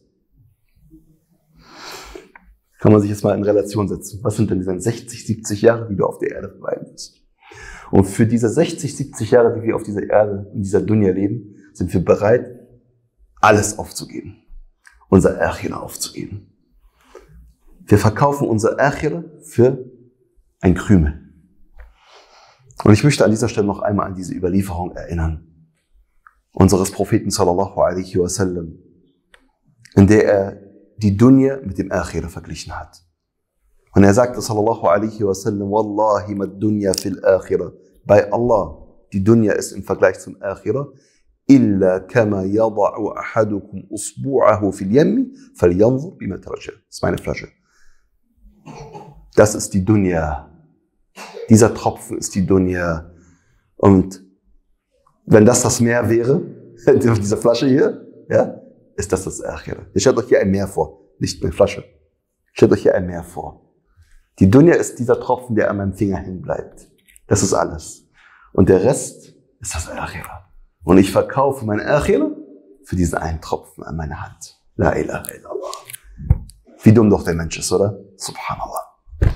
Kann man sich jetzt mal in Relation setzen. Was sind denn diese sechzig, siebzig Jahre, die du auf der Erde verweilen wirst? Und für diese sechzig, siebzig Jahre, die wir auf dieser Erde, in dieser Dunya leben, sind wir bereit, alles aufzugeben. Unser Akhira aufzugeben. Wir verkaufen unser Akhira für ein Krümel. Und ich möchte an dieser Stelle noch einmal an diese Überlieferung erinnern. Unseres Propheten sallallahu alaihi wasallam, in der er die Dunya mit dem Akhira verglichen hat. Und er sagte sallallahu alaihi wasallam, Wallahi mad dunya fil Akhira. Bei Allah, die Dunya ist im Vergleich zum Akhira, illa kama yada'u ahadukum usbu'ahu fil yammi falyanzur bima taraja. Das ist meine Flasche. Das ist die Dunya. Dieser Tropfen ist die Dunya. Und wenn das das Meer wäre, diese Flasche hier, ja, ist das das Akhira. Ihr stellt euch hier ein Meer vor, nicht eine Flasche. Stellt euch hier ein Meer vor. Die Dunya ist dieser Tropfen, der an meinem Finger hängen bleibt. Das ist alles. Und der Rest ist das Akhira. Und ich verkaufe mein Akhira für diesen einen Tropfen an meine Hand. La ilaha illallah. Wie dumm doch der Mensch ist, oder? Subhanallah.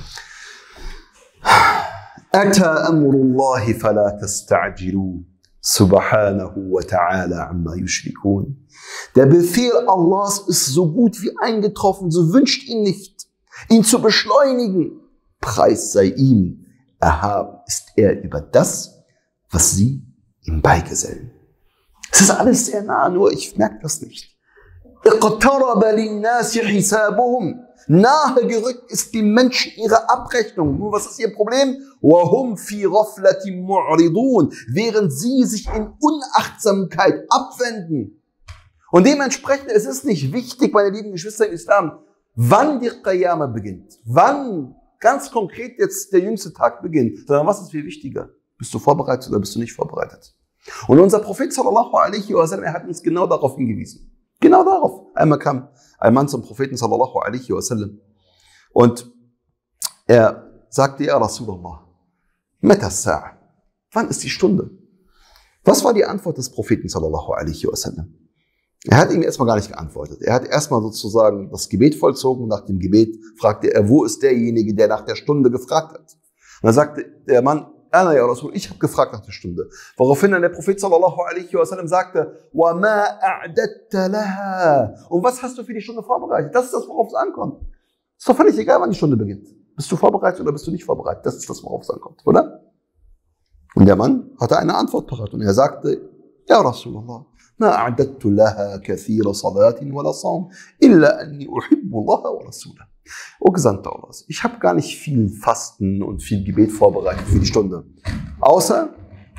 Ata amrullahi fala tasta'jilu. Subhanahu wa ta'ala amma yushrikun. Der Befehl Allahs ist so gut wie eingetroffen, so wünscht ihn nicht, ihn zu beschleunigen. Preis sei ihm, erhaben ist er über das, was sie ihm beigesellen. Es ist alles sehr nah, nur ich merke das nicht. Iqtaraba linnasi hisabuhum. Nahe gerückt ist die Menschen ihre Abrechnung. Nur was ist ihr Problem? Wahum fi ghaflatin mu'ridun. Während sie sich in Unachtsamkeit abwenden. Und dementsprechend, es ist nicht wichtig, meine lieben Geschwister im Islam, wann die Qiyamah beginnt. Wann ganz konkret jetzt der jüngste Tag beginnt. Sondern was ist viel wichtiger? Bist du vorbereitet oder bist du nicht vorbereitet? Und unser Prophet sallallahu alaihi wasallam, er hat uns genau darauf hingewiesen. Genau darauf. Einmal kam ein Mann zum Propheten sallallahu alaihi wasallam und er sagte, ja Rasulallah, mata as-sa'a. Wann ist die Stunde? Was war die Antwort des Propheten sallallahu alaihi wasallam? Er hat ihm erstmal gar nicht geantwortet. Er hat erstmal sozusagen das Gebet vollzogen. Nach dem Gebet fragte er, wo ist derjenige, der nach der Stunde gefragt hat? Und dann sagte der Mann, Ana ya Rasul, ich habe gefragt nach der Stunde. Woraufhin dann der Prophet sallallahu alaihi wasallam sagte, wa ma a'datta laha. Und was hast du für die Stunde vorbereitet? Das ist das, worauf es ankommt. Ist doch völlig egal, wann die Stunde beginnt. Bist du vorbereitet oder bist du nicht vorbereitet? Das ist das, worauf es ankommt, oder? Und der Mann hatte eine Antwort parat und er sagte, ja Rasulullah, ما أعددت لها كثير صلاة ولا صوم إلا أني أحب الله ورسوله. O Gesandter Allahs, ich habe gar nicht viel Fasten und viel Gebet vorbereitet für die Stunde. Außer,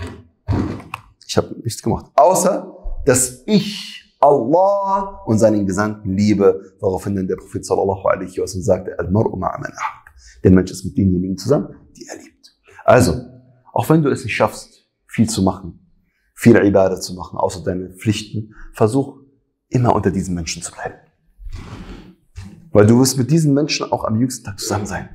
ich habe nichts gemacht, außer, dass ich Allah und seinen Gesandten liebe, woraufhin dann der Prophet sallallahu alaihi wasallam sagte, Al-Mar'u ma'a man ahab. Der Mensch ist mit denjenigen zusammen, die er liebt. Also, auch wenn du es nicht schaffst, viel zu machen, viel Ibadah zu machen, außer deine Pflichten, versuch immer unter diesen Menschen zu bleiben. Weil du wirst mit diesen Menschen auch am jüngsten Tag zusammen sein.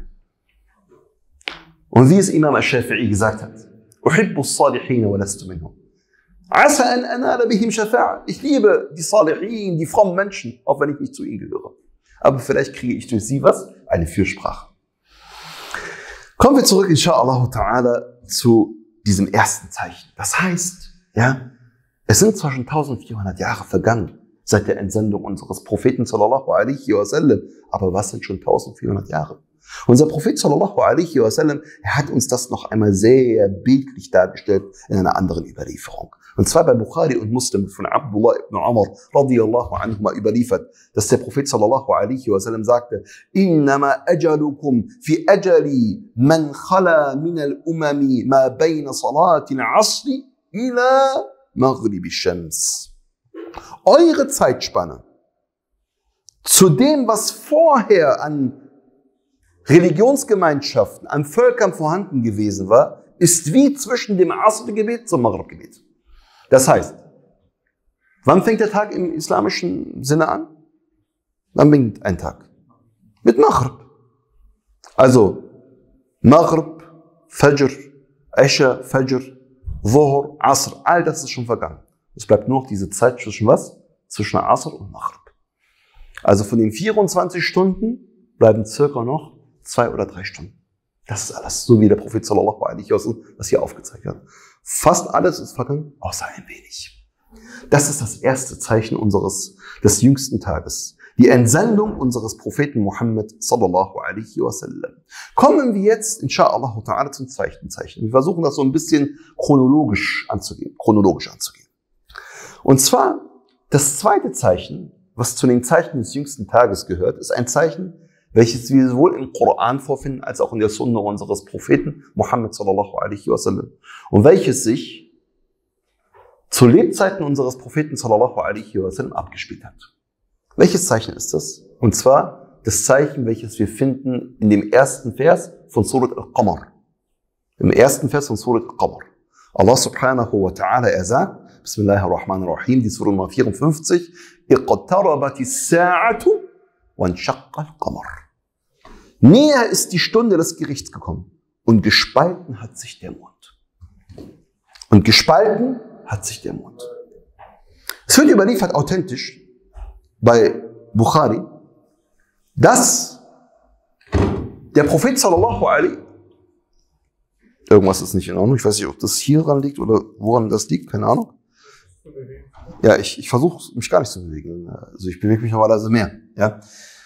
Und wie es Imam al-Shafi'i gesagt hat, أحب الصالحين ولست منهم. عسى أن أنال بهم شفاعة. Ich liebe die Salihin, die frommen Menschen, auch wenn ich nicht zu ihnen gehöre. Aber vielleicht kriege ich durch sie was? Eine Fürsprache. Kommen wir zurück, inshallah ta'ala, zu diesem ersten Zeichen. Das heißt, ja, es sind zwar schon eintausendvierhundert Jahre vergangen, seit der Entsendung unseres Propheten sallallahu alaihi wasallam. Aber was sind schon eintausendvierhundert Jahre? Unser Prophet sallallahu alaihi wasallam, er hat uns das noch einmal sehr bildlich dargestellt in einer anderen Überlieferung. Und zwar bei Bukhari und Muslim von Abdullah ibn Umar radiyallahu anhuma überliefert, dass der Prophet sallallahu alaihi wasallam sagte, Innama ajalukum fi ajali man khala min al-umami ma bayna salati al-asri ila maghrib al-shams. Eure Zeitspanne zu dem, was vorher an Religionsgemeinschaften, an Völkern vorhanden gewesen war, ist wie zwischen dem Asr-Gebet zum Maghrib-Gebet. Das heißt, wann fängt der Tag im islamischen Sinne an? Wann beginnt ein Tag? Mit Maghrib. Also Maghrib, Fajr, Isha, Fajr, Dhuhr, Asr, all das ist schon vergangen. Es bleibt nur noch diese Zeit zwischen was? Zwischen Asr und Maghrib. Also von den vierundzwanzig Stunden bleiben circa noch zwei oder drei Stunden. Das ist alles, so wie der Prophet sallallahu alaihi wasallam das hier aufgezeigt hat. Fast alles ist vergangen, außer ein wenig. Das ist das erste Zeichen unseres, des jüngsten Tages. Die Entsendung unseres Propheten Muhammad sallallahu alaihi wasallam. Kommen wir jetzt, inshallah ta'ala, zum zweiten Zeichen. Wir versuchen das so ein bisschen chronologisch anzugehen, chronologisch anzugehen. Und zwar, das zweite Zeichen, was zu den Zeichen des jüngsten Tages gehört, ist ein Zeichen, welches wir sowohl im Koran vorfinden, als auch in der Sunna unseres Propheten Muhammad sallallahu alaihi wasallam. Und welches sich zu Lebzeiten unseres Propheten sallallahu alaihi wasallam abgespielt hat. Welches Zeichen ist das? Und zwar das Zeichen, welches wir finden in dem ersten Vers von Surat al-Qamar. Im ersten Vers von Surat al-Qamar. Allah subhanahu wa ta'ala, er sagt, Bismillahirrahmanirrahim, die Surah Nummer vierundfünfzig, Iqtarabatis sa'atu wa anshaqqa al-Qamar. Näher ist die Stunde des Gerichts gekommen und gespalten hat sich der Mond. Und gespalten hat sich der Mond. Es wird überliefert authentisch bei Bukhari, dass der Prophet sallallahu alaihi, irgendwas ist nicht in Ordnung, ich weiß nicht, ob das hier dran liegt oder woran das liegt, keine Ahnung. Ja, ich, ich versuche mich gar nicht zu bewegen, also ich bewege mich normalerweise mehr. Ja.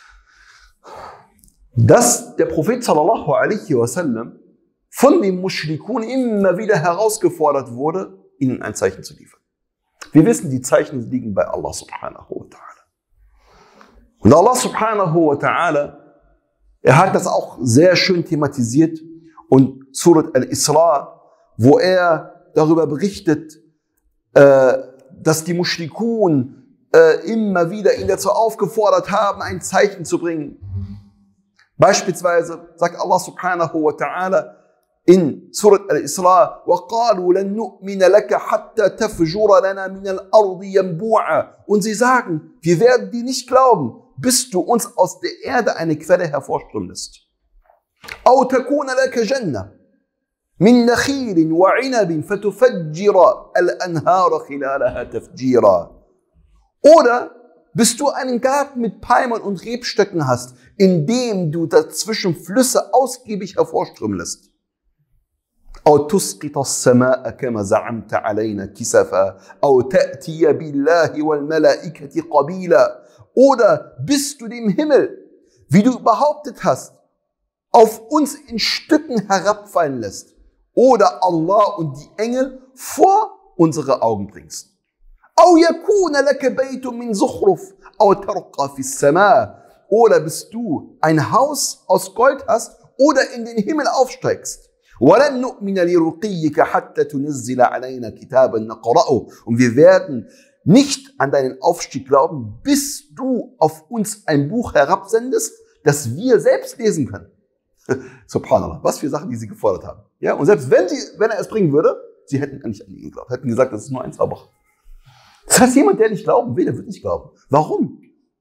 Dass der Prophet sallallahu alaihi wasallam von den Mushrikun immer wieder herausgefordert wurde, ihnen ein Zeichen zu liefern. Wir wissen, die Zeichen liegen bei Allah subhanahu wa ta'ala. Und Allah subhanahu wa ta'ala, er hat das auch sehr schön thematisiert und Surat al-Isra, wo er darüber berichtet, äh, dass die Mushrikun äh, immer wieder ihn dazu aufgefordert haben, ein Zeichen zu bringen. Beispielsweise sagt Allah subhanahu wa ta'ala in Surat al-Isra, وَقَالُوا لَن نُؤْمِنَ لَكَ حَتَّى تَفْجُرَ لَنَا مِنَ الْأَرْضِ يَنبُوعًا. Und sie sagen, wir werden dir nicht glauben, bis du uns aus der Erde eine Quelle hervorströmen lässt. أَوْ تَكُونَ لَكَ جَنَّةٌ مِنْ نَخِيلٍ وَعِنَبٍ فَتُفَجِّرَ الْأَنْهَارَ خِلَالَهَا تَفْجِيرًا. Oder bis du einen Garten mit Palmen und Rebstöcken hast, in dem du dazwischen Flüsse ausgiebig hervorströmen lässt. أو تسقط السماء كما زعمت علينا كسفا أو تأتي بالله والملائكة قبيلا. Oder bis du dem Himmel, wie du behauptet hast, auf uns in Stücken herabfallen lässt. Oder Allah und die Engel vor unsere Augen bringst. أو يكون لك بيت من زخرف أو ترقى في السماء. Oder bist du ein Haus aus Gold hast oder in den Himmel aufsteigst. وَلَن نُؤْمِنَ لِرُقِيِّكَ حَتَّى تُنَزِّلَ عَلَيْنَا كِتَابًا نَقْرَأُهُ. Und wir werden nicht an deinen Aufstieg glauben, bis du auf uns ein Buch herabsendest, das wir selbst lesen können. Subhanallah, was für Sachen, die sie gefordert haben. Ja, und selbst wenn, sie, wenn er es bringen würde, sie hätten nicht an ihn geglaubt, hätten gesagt, das ist nur ein Zauberer. Das heißt, jemand, der nicht glauben will, der wird nicht glauben. Warum?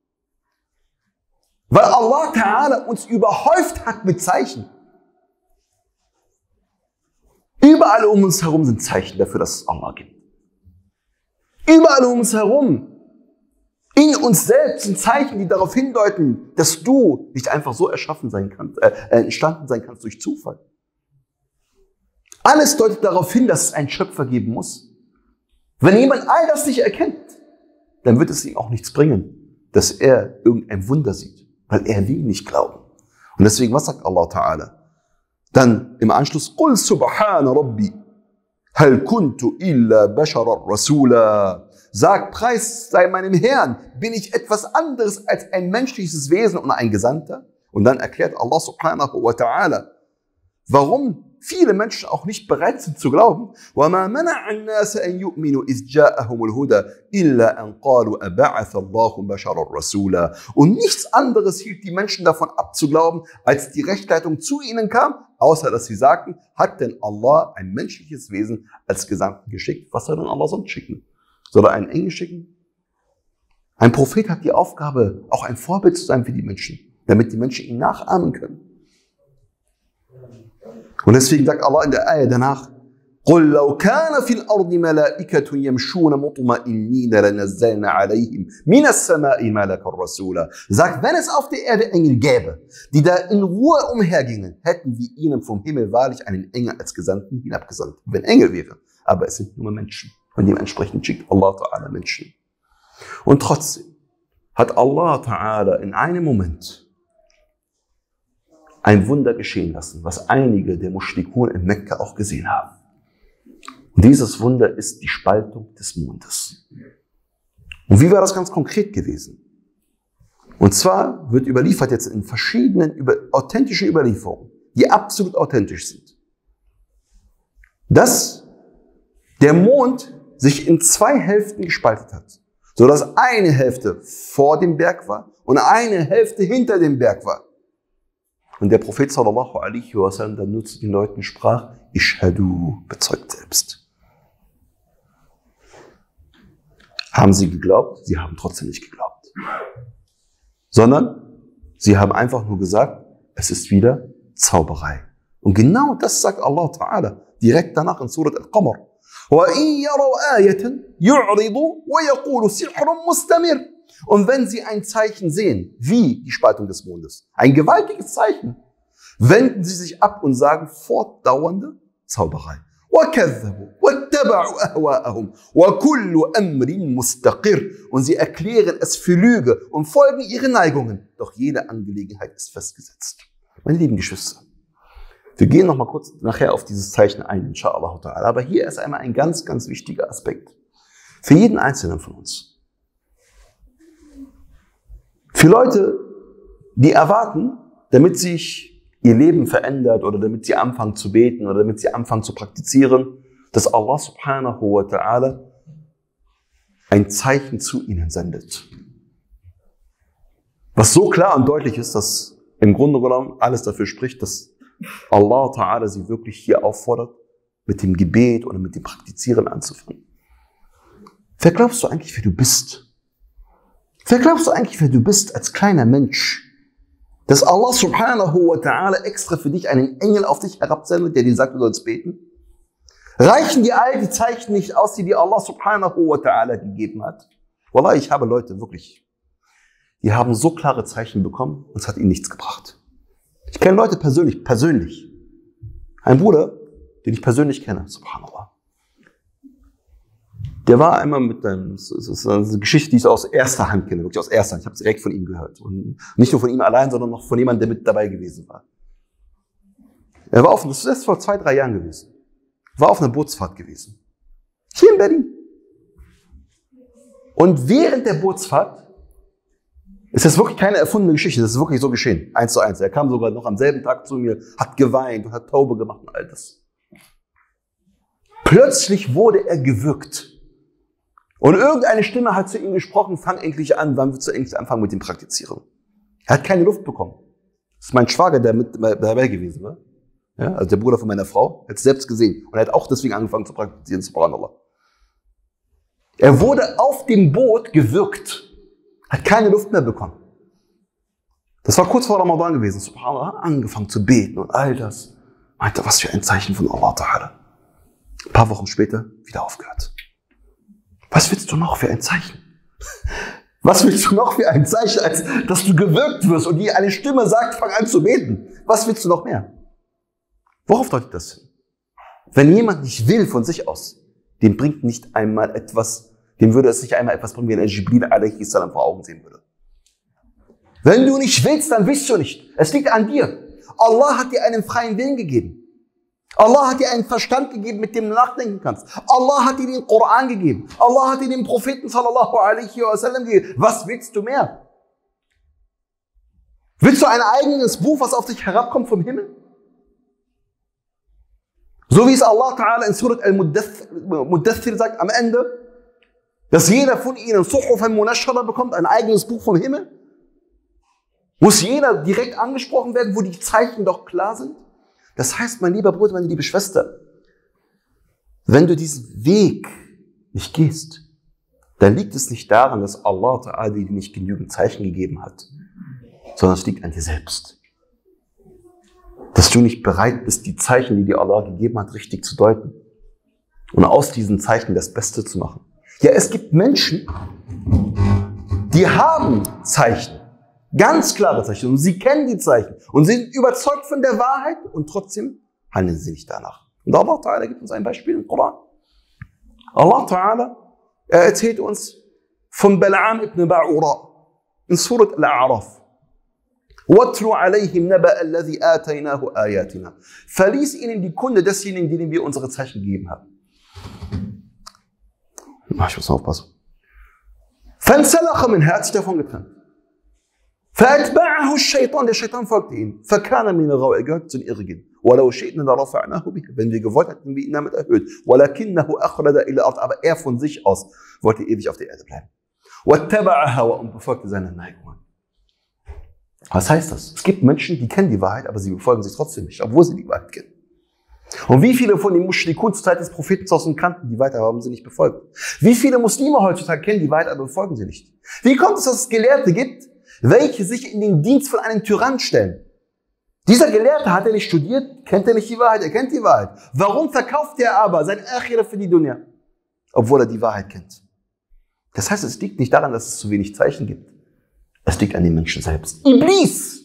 Weil Allah Ta'ala uns überhäuft hat mit Zeichen. Überall um uns herum sind Zeichen dafür, dass es Allah gibt. Überall um uns herum, in uns selbst sind Zeichen, die darauf hindeuten, dass du nicht einfach so erschaffen sein kannst, äh, entstanden sein kannst durch Zufall. Alles deutet darauf hin, dass es einen Schöpfer geben muss. Wenn jemand all das nicht erkennt, dann wird es ihm auch nichts bringen, dass er irgendein Wunder sieht, weil er will nicht glauben. Und deswegen, was sagt Allah Ta'ala? Dann im Anschluss, قُلْ سُبْحَانَ رَبِّي هَلْ كُنْتُ إِلَّا بَشَرًا رَسُولًا. Sag, Preis sei meinem Herrn, bin ich etwas anderes als ein menschliches Wesen und ein Gesandter? Und dann erklärt Allah subhanahu wa ta'ala, warum viele Menschen auch nicht bereit sind zu glauben. وَمَا مَنَعَ النَّاسَ أَن يُؤْمِنُوا إِذْ جَاءَهُمُ الْهُدَى إِلَّا أَن قَالُوا أَبَعَثَ اللَّهُ بَشَرًا رَسُولًا. Und nichts anderes hielt die Menschen davon ab zu glauben, als die Rechtleitung zu ihnen kam, außer dass sie sagten, hat denn Allah ein menschliches Wesen als Gesandten geschickt? Was soll denn Allah sonst schicken? Soll er einen Engel schicken? Ein Prophet hat die Aufgabe, auch ein Vorbild zu sein für die Menschen, damit die Menschen ihn nachahmen können. Und deswegen sagt Allah in der Ayah danach, قُلْ لَوْ كَانَ فِي الْأَرْضِ مَلَائِكَةٌ يَمْشُونَ مُطْمَئِنِّينَ لَنَزَّلْنَا عَلَيْهِمْ مِنَ السَّمَاءِ مَلَكًا رَسُولًا. Sagt, wenn es auf der Erde Engel gäbe, die da in Ruhe umhergingen, hätten wir ihnen vom Himmel wahrlich einen Engel als Gesandten hinabgesandt. Wenn Engel wäre. Aber es sind nur Menschen. Und dementsprechend schickt Allah Ta'ala Menschen. Und trotzdem hat Allah Ta'ala in einem Moment ein Wunder geschehen lassen, was einige der Mushrikun in Mekka auch gesehen haben. Und dieses Wunder ist die Spaltung des Mondes. Und wie war das ganz konkret gewesen? Und zwar wird überliefert jetzt in verschiedenen über, authentischen Überlieferungen, die absolut authentisch sind, dass der Mond sich in zwei Hälften gespaltet hat, sodass eine Hälfte vor dem Berg war und eine Hälfte hinter dem Berg war. Und der Prophet sallallahu alaihi wasallam dann nur zu den Leuten sprach, Ishhadu, bezeugt selbst. Haben sie geglaubt? Sie haben trotzdem nicht geglaubt. Sondern sie haben einfach nur gesagt, es ist wieder Zauberei. Und genau das sagt Allah Ta'ala direkt danach in Surat Al-Qamar. وَإِن يَرَوْا آيَةً يُعْرِضُوا وَيَقُولُوا سِحْرٌ مُسْتَمِرٌ. Und wenn sie ein Zeichen sehen, wie die Spaltung des Mondes, ein gewaltiges Zeichen, wenden sie sich ab und sagen fortdauernde Zauberei. وَكَذَّبُوا وَاتَّبَعُوا أَهْوَاءَهُمْ وَكُلُّ أَمْرٍ مُسْتَقِرٌ. Und sie erklären es für Lüge und folgen ihren Neigungen. Doch jede Angelegenheit ist festgesetzt. Meine lieben Geschwister, wir gehen noch mal kurz nachher auf dieses Zeichen ein, inshallah ta'ala. Aber hier ist einmal ein ganz, ganz wichtiger Aspekt. Für jeden Einzelnen von uns. Für Leute, die erwarten, damit sich ihr Leben verändert oder damit sie anfangen zu beten oder damit sie anfangen zu praktizieren, dass Allah subhanahu wa ta'ala ein Zeichen zu ihnen sendet. Was so klar und deutlich ist, dass im Grunde genommen alles dafür spricht, dass Allah Ta'ala sie wirklich hier auffordert, mit dem Gebet oder mit dem Praktizieren anzufangen. Wer glaubst du eigentlich, wer du bist? Wer glaubst du eigentlich, wer du bist als kleiner Mensch? Dass Allah Subhanahu wa Ta'ala extra für dich einen Engel auf dich herabsendet, der dir sagt, du sollst beten? Reichen dir all die Zeichen nicht aus, die dir Allah Subhanahu wa Ta'ala gegeben hat? Wallah, ich habe Leute wirklich, die haben so klare Zeichen bekommen und es hat ihnen nichts gebracht. Ich kenne Leute persönlich, persönlich. Ein Bruder, den ich persönlich kenne, subhanallah. Der war einmal mit einem, es ist eine Geschichte, die ich aus erster Hand kenne, wirklich aus erster Hand. Ich habe es direkt von ihm gehört. Und nicht nur von ihm allein, sondern noch von jemandem, der mit dabei gewesen war. Er war auf, das ist vor zwei, drei Jahren gewesen. War auf einer Bootsfahrt gewesen. Hier in Berlin. Und während der Bootsfahrt, ist das wirklich keine erfundene Geschichte, das ist wirklich so geschehen, eins zu eins. Er kam sogar noch am selben Tag zu mir, hat geweint und hat Taube gemacht und all das. Plötzlich wurde er gewürgt. Und irgendeine Stimme hat zu ihm gesprochen, fang endlich an, wann willst du endlich anfangen mit dem Praktizieren? Er hat keine Luft bekommen. Das ist mein Schwager, der mit dabei gewesen war. Ja, also der Bruder von meiner Frau, hat es selbst gesehen. Und er hat auch deswegen angefangen zu praktizieren, subhanallah. Er wurde auf dem Boot gewürgt, hat keine Luft mehr bekommen. Das war kurz vor Ramadan gewesen, subhanallah, hat angefangen zu beten und all das. Meinte, was für ein Zeichen von Allah Ta'ala. Ein paar Wochen später wieder aufgehört. Was willst du noch für ein Zeichen? Was willst du noch für ein Zeichen, als dass du gewürgt wirst und dir eine Stimme sagt, fang an zu beten? Was willst du noch mehr? Worauf deutet das hin? Wenn jemand nicht will von sich aus, dem bringt nicht einmal etwas, dem würde es nicht einmal etwas bringen, wenn er Jibril alaihi salam vor Augen sehen würde. Wenn du nicht willst, dann willst du nicht. Es liegt an dir. Allah hat dir einen freien Willen gegeben. Allah hat dir einen Verstand gegeben, mit dem du nachdenken kannst. Allah hat dir den Koran gegeben. Allah hat dir den Propheten sallallahu alaihi wasallam gegeben. Was willst du mehr? Willst du ein eigenes Buch, was auf dich herabkommt vom Himmel? So wie es Allah Ta'ala in Surat Al-Muddathir sagt am Ende, dass jeder von ihnen Suhufan Munashshara bekommt, ein eigenes Buch vom Himmel. Muss jeder direkt angesprochen werden, wo die Zeichen doch klar sind? Das heißt, mein lieber Bruder, meine liebe Schwester, wenn du diesen Weg nicht gehst, dann liegt es nicht daran, dass Allah Ta'ala dir nicht genügend Zeichen gegeben hat, sondern es liegt an dir selbst. Dass du nicht bereit bist, die Zeichen, die dir Allah gegeben hat, richtig zu deuten und aus diesen Zeichen das Beste zu machen. Ja, es gibt Menschen, die haben Zeichen. Ganz klare Zeichen. Und sie kennen die Zeichen. Und sie sind überzeugt von der Wahrheit und trotzdem handeln sie nicht danach. Und Allah Ta'ala gibt uns ein Beispiel im Koran. Allah Ta'ala, er erzählt uns von Bal'am ibn Ba'ura in Surat Al-A'raf. وَاتْلُ عَلَيْهِمْ نَبَأَ الَّذِي آتَيْنَاهُ آيَاتِنَا. Verlies ihnen die Kunde desjenigen, denen wir unsere Zeichen gegeben haben. Ich muss aufpassen. فَانْسَلَخَ مِنْهَا, hat sich davon getrennt. فَأَتْبَعَهُ الشَّيْطَانُ, der Shaitan folgte ihm. فَكَانَ مِنَ الْغَوِيِّ, er gehört zu den Irrigen. وَلَوْ شِئْنَا لَرَفَعْنَاهُ بِهِ, wenn wir gewollt hätten, wir ihn damit erhöht. وَلَكِنَّهُ أَخْلَدَ إِلَى الْأَرْضِ, aber er von sich aus wollte ewig auf der Erde bleiben. وَاتَّبَعَ هَوَاهُ, und befolgte seine Neigungen. Was heißt das? Es gibt Menschen, die kennen die Wahrheit, aber sie befolgen sie trotzdem nicht, obwohl sie die Wahrheit kennen. Und wie viele von den Mushrikun zur Zeit des Propheten kannten die Wahrheit, aber haben sie nicht befolgt? Wie viele Muslime heutzutage kennen die Wahrheit, aber befolgen sie nicht? Wie kommt es, dass es Gelehrte gibt, welche sich in den Dienst von einem Tyrann stellen? Dieser Gelehrte, hat er nicht studiert, kennt er nicht die Wahrheit, er kennt die Wahrheit. Warum verkauft er aber sein Akhira für die Dunya? Obwohl er die Wahrheit kennt. Das heißt, es liegt nicht daran, dass es zu wenig Zeichen gibt. Es liegt an den Menschen selbst. Iblis!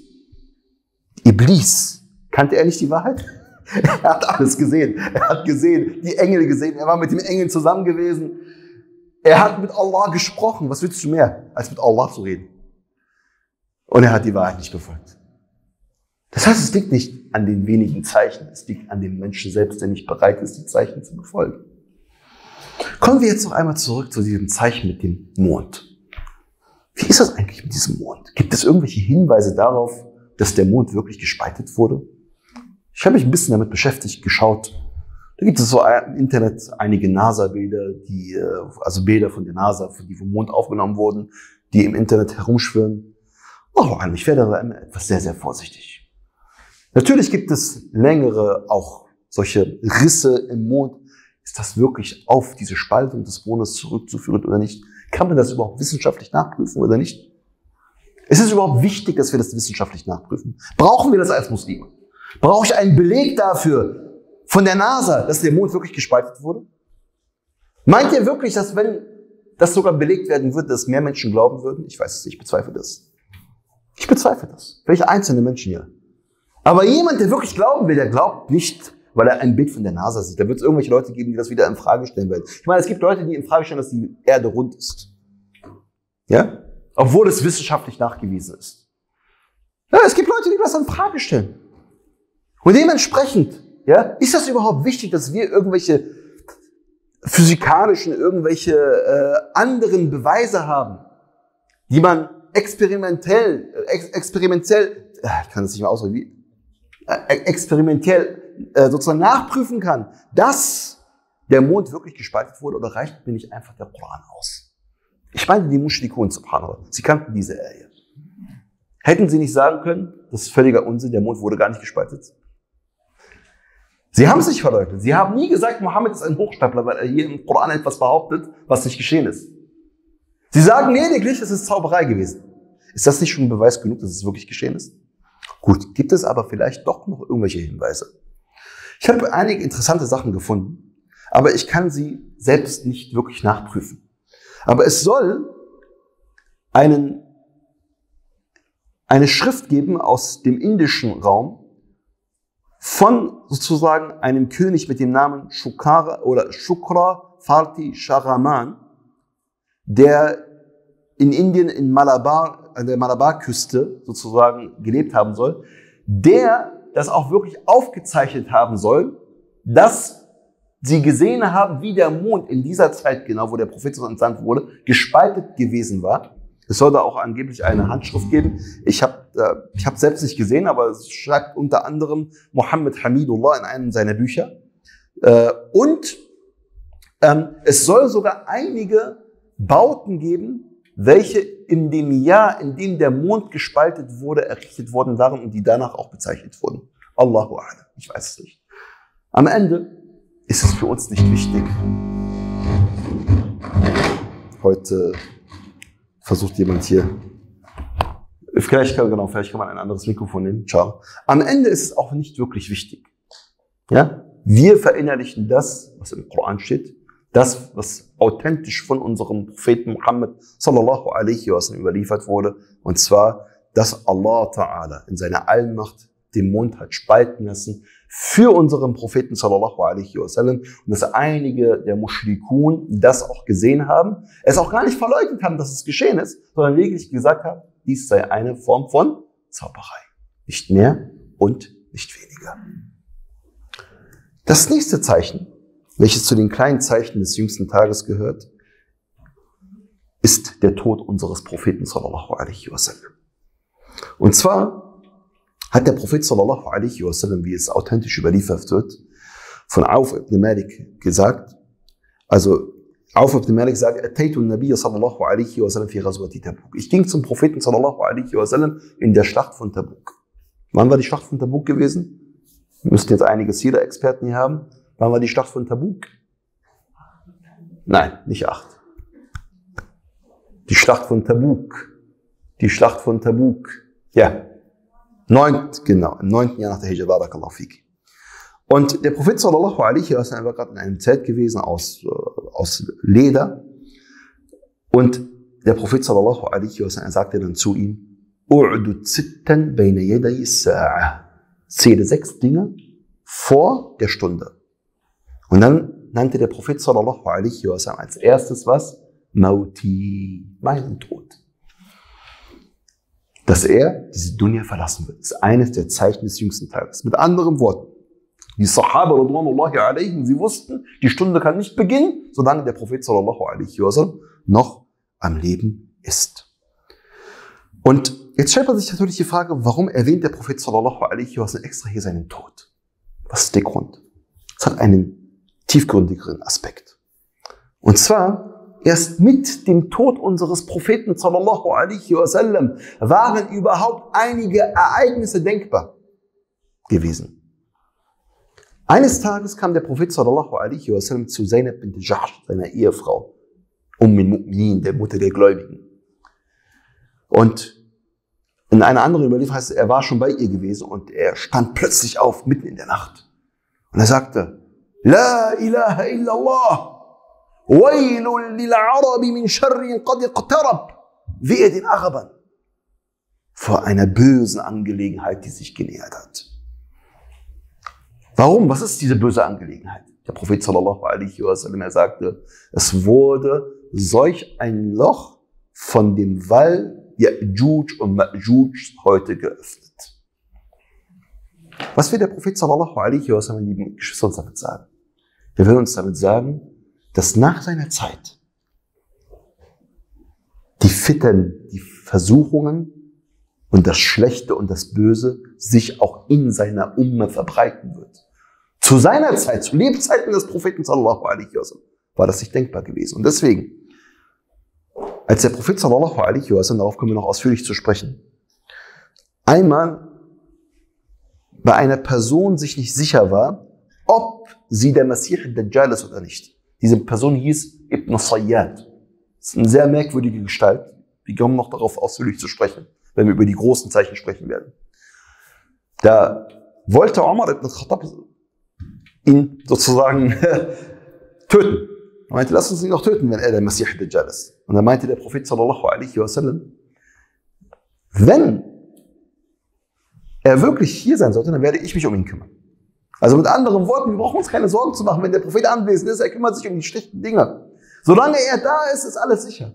Iblis! Kannte er nicht die Wahrheit? Er hat alles gesehen. Er hat gesehen, die Engel gesehen. Er war mit den Engeln zusammen gewesen. Er hat mit Allah gesprochen. Was willst du mehr, als mit Allah zu reden? Und er hat die Wahrheit nicht befolgt. Das heißt, es liegt nicht an den wenigen Zeichen. Es liegt an dem Menschen selbst, der nicht bereit ist, die Zeichen zu befolgen. Kommen wir jetzt noch einmal zurück zu diesem Zeichen mit dem Mond. Wie ist das eigentlich mit diesem Mond? Gibt es irgendwelche Hinweise darauf, dass der Mond wirklich gespaltet wurde? Ich habe mich ein bisschen damit beschäftigt, geschaut. Da gibt es so im Internet einige NASA-Bilder, die, also Bilder von der NASA, die vom Mond aufgenommen wurden, die im Internet herumschwirren. Oh, ich werde da etwas sehr, sehr vorsichtig. Natürlich gibt es längere, auch solche Risse im Mond. Ist das wirklich auf diese Spaltung des Mondes zurückzuführen oder nicht? Kann man das überhaupt wissenschaftlich nachprüfen oder nicht? Ist es überhaupt wichtig, dass wir das wissenschaftlich nachprüfen? Brauchen wir das als Muslime? Brauche ich einen Beleg dafür von der NASA, dass der Mond wirklich gespaltet wurde? Meint ihr wirklich, dass wenn das sogar belegt werden würde, dass mehr Menschen glauben würden? Ich weiß es nicht, ich bezweifle das. Ich bezweifle das. Welche einzelne Menschen hier? Aber jemand, der wirklich glauben will, der glaubt nicht, weil er ein Bild von der NASA sieht. Da wird es irgendwelche Leute geben, die das wieder in Frage stellen werden. Ich meine, es gibt Leute, die in Frage stellen, dass die Erde rund ist. Ja? Obwohl es wissenschaftlich nachgewiesen ist. Ja, es gibt Leute, die das in Frage stellen. Und dementsprechend, ja, ist das überhaupt wichtig, dass wir irgendwelche physikalischen, irgendwelche äh, anderen Beweise haben, die man experimentell, ex experimentell, ich kann es nicht mehr ausdrücken, wie, äh, experimentell äh, sozusagen nachprüfen kann, dass der Mond wirklich gespalten wurde, oder reicht mir nicht einfach der Koran aus? Ich meine die Mushrikun, subhanallah, sie kannten diese Ayah. Hätten sie nicht sagen können, das ist völliger Unsinn, der Mond wurde gar nicht gespalten? Sie haben es nicht verleugnet. Sie haben nie gesagt, Mohammed ist ein Hochstapler, weil er hier im Koran etwas behauptet, was nicht geschehen ist. Sie sagen lediglich, es ist Zauberei gewesen. Ist das nicht schon ein Beweis genug, dass es wirklich geschehen ist? Gut, gibt es aber vielleicht doch noch irgendwelche Hinweise. Ich habe einige interessante Sachen gefunden, aber ich kann sie selbst nicht wirklich nachprüfen. Aber es soll einen, eine Schrift geben aus dem indischen Raum, von sozusagen einem König mit dem Namen Shukara oder Shukra Farti Shahraman, der in Indien in Malabar, an der Malabarküste sozusagen gelebt haben soll, der das auch wirklich aufgezeichnet haben soll, dass sie gesehen haben, wie der Mond in dieser Zeit genau, wo der Prophet entsandt wurde, gespaltet gewesen war. Es soll da auch angeblich eine Handschrift geben. Ich habe äh, ich hab selbst nicht gesehen, aber es schreibt unter anderem Muhammad Hamidullah in einem seiner Bücher. Äh, und ähm, es soll sogar einige Bauten geben, welche in dem Jahr, in dem der Mond gespaltet wurde, errichtet worden waren und die danach auch bezeichnet wurden. Allahu A'lam, ich weiß es nicht. Am Ende ist es für uns nicht wichtig. Heute versucht jemand hier, vielleicht kann, genau, vielleicht kann man ein anderes Mikrofon nehmen. Ciao. Am Ende ist es auch nicht wirklich wichtig. Ja? Wir verinnerlichen das, was im Koran steht, das, was authentisch von unserem Propheten Muhammad sallallahu alaihi wasallam überliefert wurde, und zwar, dass Allah Ta'ala in seiner Allmacht den Mond hat spalten lassen für unseren Propheten sallallahu alaihi wasallam, und dass einige der Mushrikun das auch gesehen haben, es auch gar nicht verleugnet haben, dass es geschehen ist, sondern lediglich gesagt haben, dies sei eine Form von Zauberei. Nicht mehr und nicht weniger. Das nächste Zeichen, welches zu den kleinen Zeichen des jüngsten Tages gehört, ist der Tod unseres Propheten sallallahu alaihi wasallam. Und zwar hat der Prophet sallallahu alaihi wasallam, wie es authentisch überliefert wird, von Auf ibn Malik gesagt, also Auf ibn Malik sagt, Ataytu an-Nabiy sallallahu alaihi wasallam fi ghazwati Tabuk. Ich ging zum Propheten sallallahu alaihi wasallam in der Schlacht von Tabuk. Wann war die Schlacht von Tabuk gewesen? Wir müssten jetzt einige Sira-Experten hier haben. Wann war die Schlacht von Tabuk? Nein, nicht acht. Die Schlacht von Tabuk. Die Schlacht von Tabuk. Ja. Neunt, genau, im neunten Jahr nach der Hijra, barakallahu fik. Und der Prophet sallallahu alaihi wasallam war gerade in einem Zelt gewesen aus, äh, aus Leder. Und der Prophet sallallahu alaihi wasallam sagte dann zu ihm, U'dud sittan bayna yaday as-sa'a. Zähle sechs Dinge vor der Stunde. Und dann nannte der Prophet sallallahu alaihi wasallam als erstes was? Mauti, meinen Tod. Dass er diese Dunya verlassen wird. Das ist eines der Zeichen des jüngsten Tages. Mit anderen Worten, die Sahaba radwanullahi alaihim, sie wussten, die Stunde kann nicht beginnen, solange der Prophet sallallahu alaihi wasallam noch am Leben ist. Und jetzt stellt man sich natürlich die Frage, warum erwähnt der Prophet sallallahu alaihi wasallam extra hier seinen Tod? Was ist der Grund? Es hat einen tiefgründigeren Aspekt. Und zwar, erst mit dem Tod unseres Propheten sallallahu alaihi wasallam waren überhaupt einige Ereignisse denkbar gewesen. Eines Tages kam der Prophet sallallahu alaihi wasallam zu Zainab bint Jahsh, seiner Ehefrau, Umm al-Mu'minin, der Mutter der Gläubigen. Und in einer anderen Überlieferung heißt es, er war schon bei ihr gewesen und er stand plötzlich auf, mitten in der Nacht. Und er sagte, La ilaha illallah. Wailul lil Arabi min sharrin qad iqtarab. Wehe den Arabern vor einer bösen Angelegenheit, die sich genähert hat. Warum? Was ist diese böse Angelegenheit? Der Prophet sallallahu alaihi wasallam, er sagte, es wurde solch ein Loch von dem Wall Ya'juj und Ma'juj heute geöffnet. Was will der Prophet sallallahu alaihi wasallam, lieben Geschwister, uns damit sagen? Er will uns damit sagen, dass nach seiner Zeit die Fitten, die Versuchungen und das Schlechte und das Böse sich auch in seiner Umma verbreiten wird. Zu seiner Zeit, zu Lebzeiten des Propheten sallallahu alaihi wasallam, war das nicht denkbar gewesen. Und deswegen, als der Prophet sallallahu alaihi wasallam, darauf kommen wir noch ausführlich zu sprechen, einmal bei einer Person sich nicht sicher war, ob sie der Masih ad-Dajjal ist oder nicht. Diese Person hieß Ibn Sayyad. Das ist eine sehr merkwürdige Gestalt. Wir kommen noch darauf ausführlich zu sprechen, wenn wir über die großen Zeichen sprechen werden. Da wollte Umar ibn Khattab ihn sozusagen töten. Er meinte, lass uns ihn noch töten, wenn er der Masih ad-Dajjal ist. Und dann meinte der Prophet sallallahu alaihi wasallam, wenn er wirklich hier sein sollte, dann werde ich mich um ihn kümmern. Also mit anderen Worten, wir brauchen uns keine Sorgen zu machen, wenn der Prophet anwesend ist, er kümmert sich um die schlechten Dinge. Solange er da ist, ist alles sicher.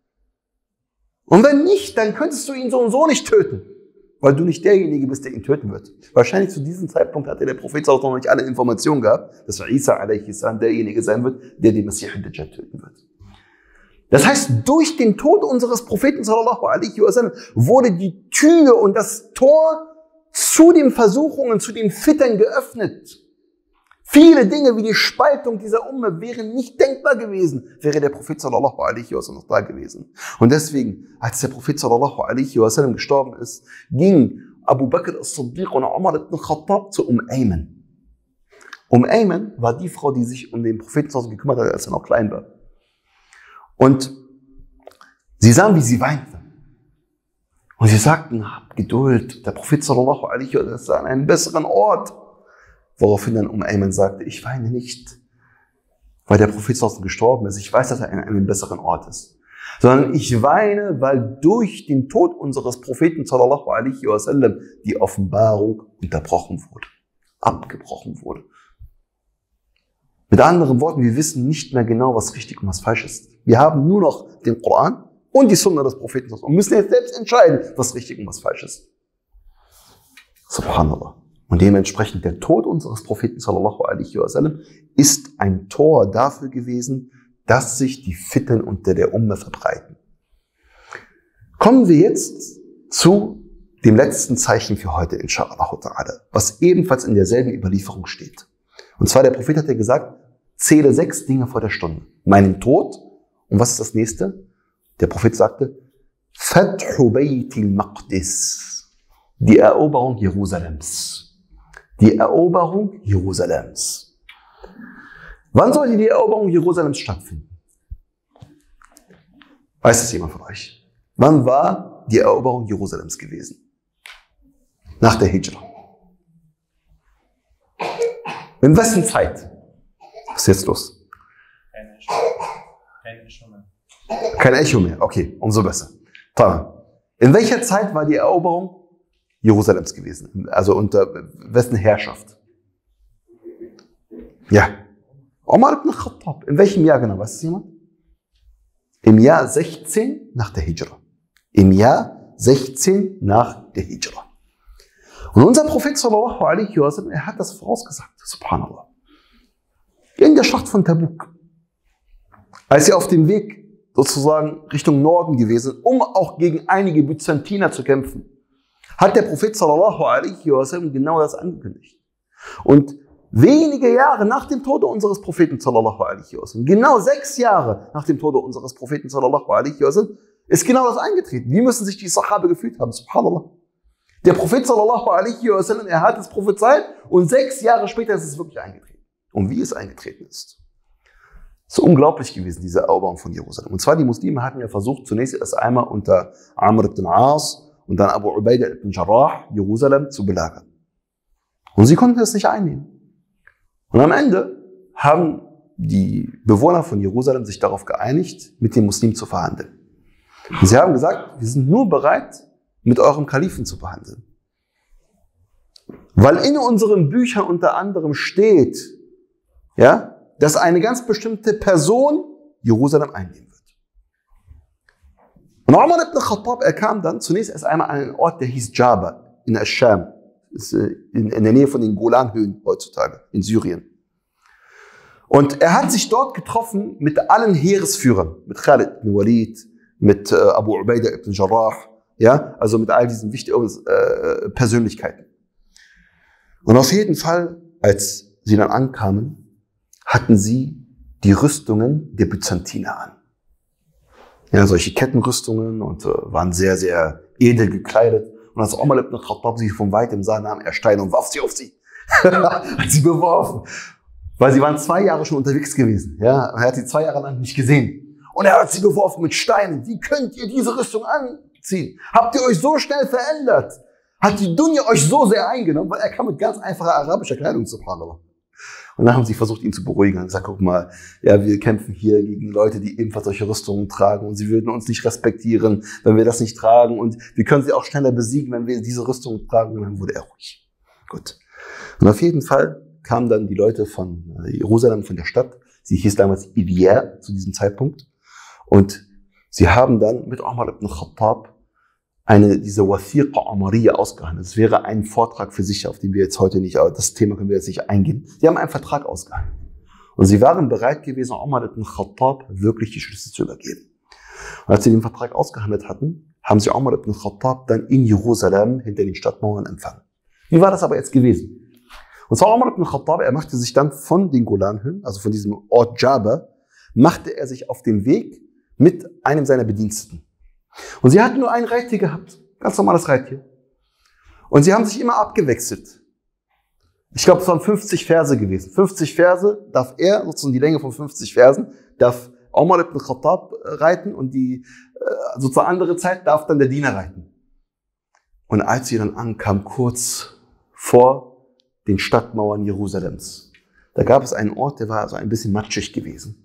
Und wenn nicht, dann könntest du ihn so und so nicht töten, weil du nicht derjenige bist, der ihn töten wird. Wahrscheinlich zu diesem Zeitpunkt hatte der Prophet auch noch nicht alle Informationen gehabt, dass Isa alaihi salam derjenige sein wird, der den Masih ad-Dajjal töten wird. Das heißt, durch den Tod unseres Propheten sallallahu alaihi wasallam wurde die Tür und das Tor zu den Versuchungen, zu den Fitern geöffnet. Viele Dinge wie die Spaltung dieser Umme wären nicht denkbar gewesen, wäre der Prophet sallallahu alaihi wasallam noch da gewesen. Und deswegen, als der Prophet sallallahu alaihi wasallam gestorben ist, ging Abu Bakr as-Siddiq und Umar ibn Khattab zu Umm Ayman. Umm Ayman war die Frau, die sich um den Propheten gekümmert hat, als er noch klein war. Und sie sahen, wie sie weinte. Und sie sagten, habt Geduld, der Prophet sallallahu alaihi wasallam ist an einem besseren Ort. Woraufhin dann Umm Ayman sagte, ich weine nicht, weil der Prophet sallallahu alaihi wasallam gestorben ist. Ich weiß, dass er an einem besseren Ort ist. Sondern ich weine, weil durch den Tod unseres Propheten sallallahu alaihi wasallam die Offenbarung unterbrochen wurde, abgebrochen wurde. Mit anderen Worten, wir wissen nicht mehr genau, was richtig und was falsch ist. Wir haben nur noch den Koran und die Sunna des Propheten und müssen jetzt selbst entscheiden, was richtig und was falsch ist. Subhanallah. Und dementsprechend der Tod unseres Propheten sallallahu alaihi wasallam ist ein Tor dafür gewesen, dass sich die Fitten unter der Umme verbreiten. Kommen wir jetzt zu dem letzten Zeichen für heute, inshallah ta'ala, was ebenfalls in derselben Überlieferung steht. Und zwar der Prophet hat ja gesagt, zähle sechs Dinge vor der Stunde. Meinen Tod. Und was ist das nächste? Der Prophet sagte, Fathu Baytil Maqdis, die Eroberung Jerusalems. Die Eroberung Jerusalems. Wann sollte die Eroberung Jerusalems stattfinden? Weiß das jemand von euch? Wann war die Eroberung Jerusalems gewesen? Nach der Hijra. In wessen Zeit? Was ist jetzt los? Keine Echo mehr. Kein Echo mehr. Okay, umso besser. In welcher Zeit war die Eroberung Jerusalems gewesen? Also unter wessen Herrschaft? Ja. Umar ibn Khattab. In welchem Jahr genau? Weiß es jemand? Im Jahr sechzehn nach der Hijra. Im Jahr sechzehn nach der Hijra. Und unser Prophet sallallahu alaihi wasallam, er hat das vorausgesagt. Subhanallah. In der Schlacht von Tabuk. Als sie auf dem Weg sozusagen Richtung Norden gewesen, um auch gegen einige Byzantiner zu kämpfen, hat der Prophet sallallahu alaihi wasallam genau das angekündigt. Und wenige Jahre nach dem Tode unseres Propheten sallallahu alaihi wasallam, genau sechs Jahre nach dem Tode unseres Propheten sallallahu alaihi wasallam, ist genau das eingetreten. Wie müssen sich die Sahabe gefühlt haben? Subhanallah. Der Prophet sallallahu alaihi wasallam, er hat es prophezeit und sechs Jahre später ist es wirklich eingetreten. Und wie es eingetreten ist. So unglaublich gewesen, diese Eroberung von Jerusalem. Und zwar die Muslime hatten ja versucht, zunächst erst einmal unter Amr ibn As und dann Abu Ubaidah ibn Jarrah Jerusalem zu belagern. Und sie konnten es nicht einnehmen. Und am Ende haben die Bewohner von Jerusalem sich darauf geeinigt, mit den Muslimen zu verhandeln. Und sie haben gesagt, wir sind nur bereit, mit eurem Kalifen zu verhandeln. Weil in unseren Büchern unter anderem steht, ja, dass eine ganz bestimmte Person Jerusalem einnehmen wird. Und Umar ibn Khattab, er kam dann zunächst erst einmal an einen Ort, der hieß Jaba, in Asch-Scham, in, in der Nähe von den Golanhöhen heutzutage, in Syrien. Und er hat sich dort getroffen mit allen Heeresführern, mit Khalid ibn Walid, mit äh, Abu Ubaidah ibn Jarrah, ja, also mit all diesen wichtigen äh, Persönlichkeiten. Und auf jeden Fall, als sie dann ankamen, hatten sie die Rüstungen der Byzantiner an. Ja, solche Kettenrüstungen und äh, waren sehr, sehr edel gekleidet. Und als Umar ibn Khattab sie von weitem sah, nahm er Steine und warf sie auf sie. Hat sie beworfen. Weil sie waren zwei Jahre schon unterwegs gewesen. Ja, er hat sie zwei Jahre lang nicht gesehen. Und er hat sie beworfen mit Steinen. Wie könnt ihr diese Rüstung anziehen? Habt ihr euch so schnell verändert? Hat die Dunya euch so sehr eingenommen? Weil er kam mit ganz einfacher arabischer Kleidung, subhanallah. Und dann haben sie versucht, ihn zu beruhigen und gesagt, guck mal, ja, wir kämpfen hier gegen Leute, die ebenfalls solche Rüstungen tragen und sie würden uns nicht respektieren, wenn wir das nicht tragen und wir können sie auch schneller besiegen, wenn wir diese Rüstung tragen. Und dann wurde er ruhig. Gut. Und auf jeden Fall kamen dann die Leute von Jerusalem, von der Stadt. Sie hieß damals Ilia zu diesem Zeitpunkt. Und sie haben dann mit Umar ibn Khattab eine, diese Wathiqa Umariya ausgehandelt. Das wäre ein Vortrag für sich, auf den wir jetzt heute nicht, aber das Thema können wir jetzt nicht eingehen. Sie haben einen Vertrag ausgehandelt. Und sie waren bereit gewesen, Umar ibn Khattab wirklich die Schlüssel zu übergeben. Und als sie den Vertrag ausgehandelt hatten, haben sie Umar ibn Khattab dann in Jerusalem hinter den Stadtmauern empfangen. Wie war das aber jetzt gewesen? Und zwar Umar ibn Khattab, er machte sich dann von den Golanhöhen, also von diesem Ort Djaba, machte er sich auf den Weg mit einem seiner Bediensteten. Und sie hatten nur ein Reittier gehabt, ganz normales Reittier. Und sie haben sich immer abgewechselt. Ich glaube, es waren fünfzig Verse gewesen. fünfzig Verse darf er, sozusagen die Länge von fünfzig Versen, darf Umar ibn Khattab reiten und die sozusagen andere Zeit darf dann der Diener reiten. Und als sie dann ankamen, kurz vor den Stadtmauern Jerusalems, da gab es einen Ort, der war also ein bisschen matschig gewesen.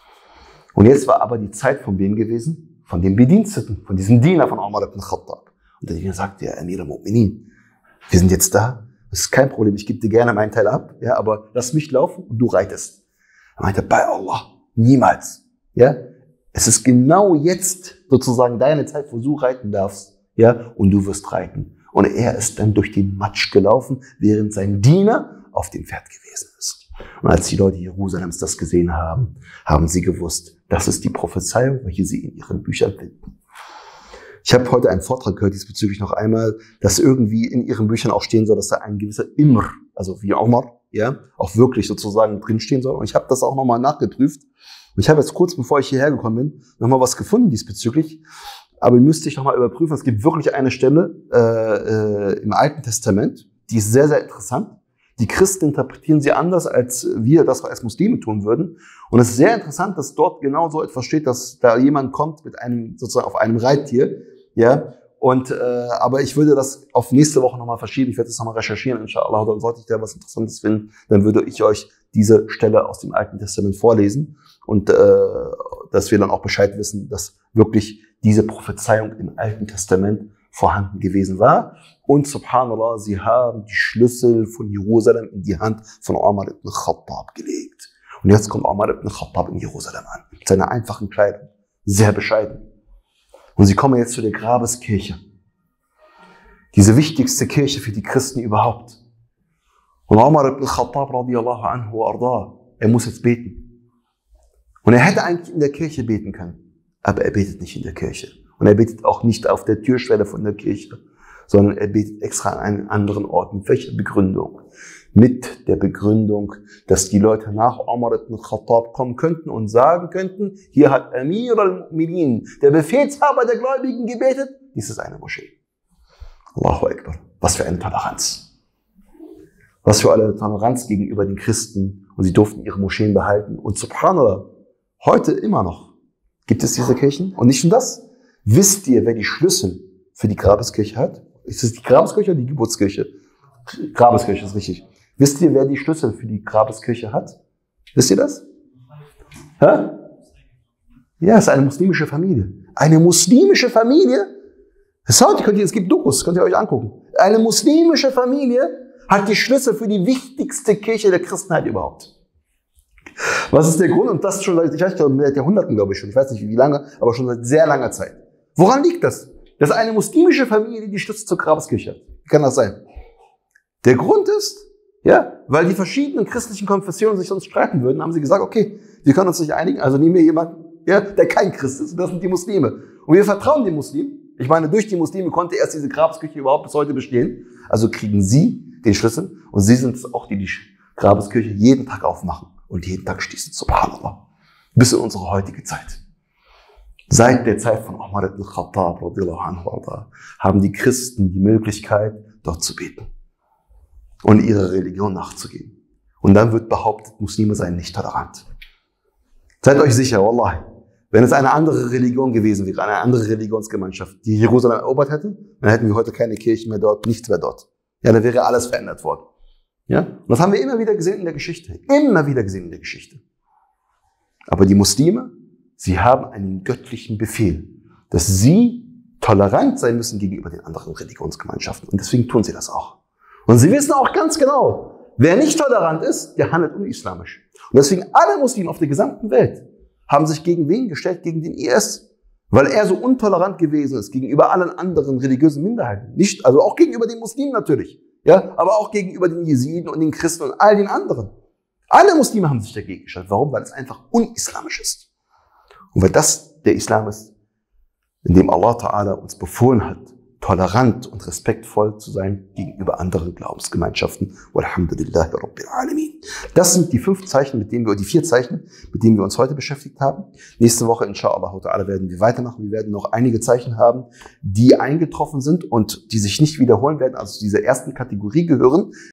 Und jetzt war aber die Zeit von wem gewesen? Von dem Bediensteten, von diesem Diener von Umar ibn Khattab. Und der Diener sagte, ja, Amir al-Mu'minin, wir sind jetzt da, das ist kein Problem, ich gebe dir gerne meinen Teil ab, ja, aber lass mich laufen und du reitest. Er meinte, bei Allah, niemals, ja. Es ist genau jetzt sozusagen deine Zeit, wo du reiten darfst, ja, und du wirst reiten. Und er ist dann durch den Matsch gelaufen, während sein Diener auf dem Pferd gewesen ist. Und als die Leute Jerusalems das gesehen haben, haben sie gewusst, das ist die Prophezeiung, welche sie in ihren Büchern finden. Ich habe heute einen Vortrag gehört diesbezüglich noch einmal, dass irgendwie in ihren Büchern auch stehen soll, dass da ein gewisser Imr, also wie Umar, ja, auch wirklich sozusagen drinstehen soll. Und ich habe das auch nochmal nachgeprüft. Und ich habe jetzt kurz, bevor ich hierher gekommen bin, nochmal was gefunden diesbezüglich. Aber müsste ich nochmal überprüfen. Es gibt wirklich eine Stelle äh, äh, im Alten Testament, die ist sehr, sehr interessant. Die Christen interpretieren sie anders, als wir das als Muslime tun würden. Und es ist sehr interessant, dass dort genau so etwas steht, dass da jemand kommt mit einem, sozusagen auf einem Reittier, ja. Und, äh, aber ich würde das auf nächste Woche nochmal verschieben. Ich werde das nochmal recherchieren, inshallah. Dann sollte ich da was Interessantes finden, dann würde ich euch diese Stelle aus dem Alten Testament vorlesen. Und, äh, dass wir dann auch Bescheid wissen, dass wirklich diese Prophezeiung im Alten Testament vorhanden gewesen war. Und subhanallah, sie haben die Schlüssel von Jerusalem in die Hand von Umar ibn Khattab gelegt. Und jetzt kommt Umar ibn Khattab in Jerusalem an, mit seiner einfachen Kleidung, sehr bescheiden. Und sie kommen jetzt zu der Grabeskirche. Diese wichtigste Kirche für die Christen überhaupt. Und Umar ibn Khattab radiyallahu anhu arda, er muss jetzt beten. Und er hätte eigentlich in der Kirche beten können, aber er betet nicht in der Kirche. Und er betet auch nicht auf der Türschwelle von der Kirche, sondern er betet extra an einen anderen Ort. Mit welcher Begründung? Mit der Begründung, dass die Leute nach Umar ibn Khattab kommen könnten und sagen könnten, hier hat Amir al-Mu'minin, der Befehlshaber der Gläubigen, gebetet. Dies ist eine Moschee. Allahu Akbar. Was für eine Toleranz. Was für eine Toleranz gegenüber den Christen. Und sie durften ihre Moscheen behalten. Und subhanallah, heute immer noch gibt es diese Kirchen. Und nicht nur das. Wisst ihr, wer die Schlüssel für die Grabeskirche hat? Ist es die Grabeskirche oder die Geburtskirche? Grabeskirche ist richtig. Wisst ihr, wer die Schlüssel für die Grabeskirche hat? Wisst ihr das? Hä? Ja, es ist eine muslimische Familie. Eine muslimische Familie? Das heute könnt ihr, es gibt Dokus, könnt ihr euch angucken. Eine muslimische Familie hat die Schlüssel für die wichtigste Kirche der Christenheit überhaupt. Was ist der Grund? Und das schon seit, ich weiß nicht, seit Jahrhunderten, glaube ich schon. Ich weiß nicht, wie lange, aber schon seit sehr langer Zeit. Woran liegt das? Das ist eine muslimische Familie, die die Schlüssel zur Grabeskirche hat. Wie kann das sein? Der Grund ist, Ja, weil die verschiedenen christlichen Konfessionen sich sonst streiten würden, haben sie gesagt, okay, wir können uns nicht einigen, also nehmen wir jemanden, ja, der kein Christ ist, und das sind die Muslime. Und wir vertrauen den Muslimen. Ich meine, durch die Muslime konnte erst diese Grabeskirche überhaupt bis heute bestehen. Also kriegen sie den Schlüssel und sie sind es auch, die die Grabeskirche jeden Tag aufmachen und jeden Tag schließen. Subhanallah. Bis in unsere heutige Zeit. Seit der Zeit von Umar ibn Khattab haben die Christen die Möglichkeit, dort zu beten und ihrer Religion nachzugehen. Und dann wird behauptet, Muslime seien nicht tolerant. Seid euch sicher, wallahi, wenn es eine andere Religion gewesen wäre, eine andere Religionsgemeinschaft, die Jerusalem erobert hätte, dann hätten wir heute keine Kirchen mehr dort, nichts mehr dort. Ja, dann wäre alles verändert worden. Ja? Und das haben wir immer wieder gesehen in der Geschichte. Immer wieder gesehen in der Geschichte. Aber die Muslime, sie haben einen göttlichen Befehl, dass sie tolerant sein müssen gegenüber den anderen Religionsgemeinschaften. Und deswegen tun sie das auch. Und sie wissen auch ganz genau, wer nicht tolerant ist, der handelt unislamisch. Und deswegen alle Muslime auf der gesamten Welt haben sich gegen wen gestellt? Gegen den I S. Weil er so intolerant gewesen ist gegenüber allen anderen religiösen Minderheiten. Nicht, also auch gegenüber den Muslimen natürlich. Ja, aber auch gegenüber den Jesiden und den Christen und all den anderen. Alle Muslime haben sich dagegen gestellt. Warum? Weil es einfach unislamisch ist. Und weil das der Islam ist, in dem Allah Ta'ala uns befohlen hat, tolerant und respektvoll zu sein gegenüber anderen Glaubensgemeinschaften. Walhamdulillahi Rabbil Alamin. Das sind die fünf Zeichen, mit denen wir, die vier Zeichen, mit denen wir uns heute beschäftigt haben. Nächste Woche, inshallah ta'ala, werden wir weitermachen. Wir werden noch einige Zeichen haben, die eingetroffen sind und die sich nicht wiederholen werden, also zu dieser ersten Kategorie gehören.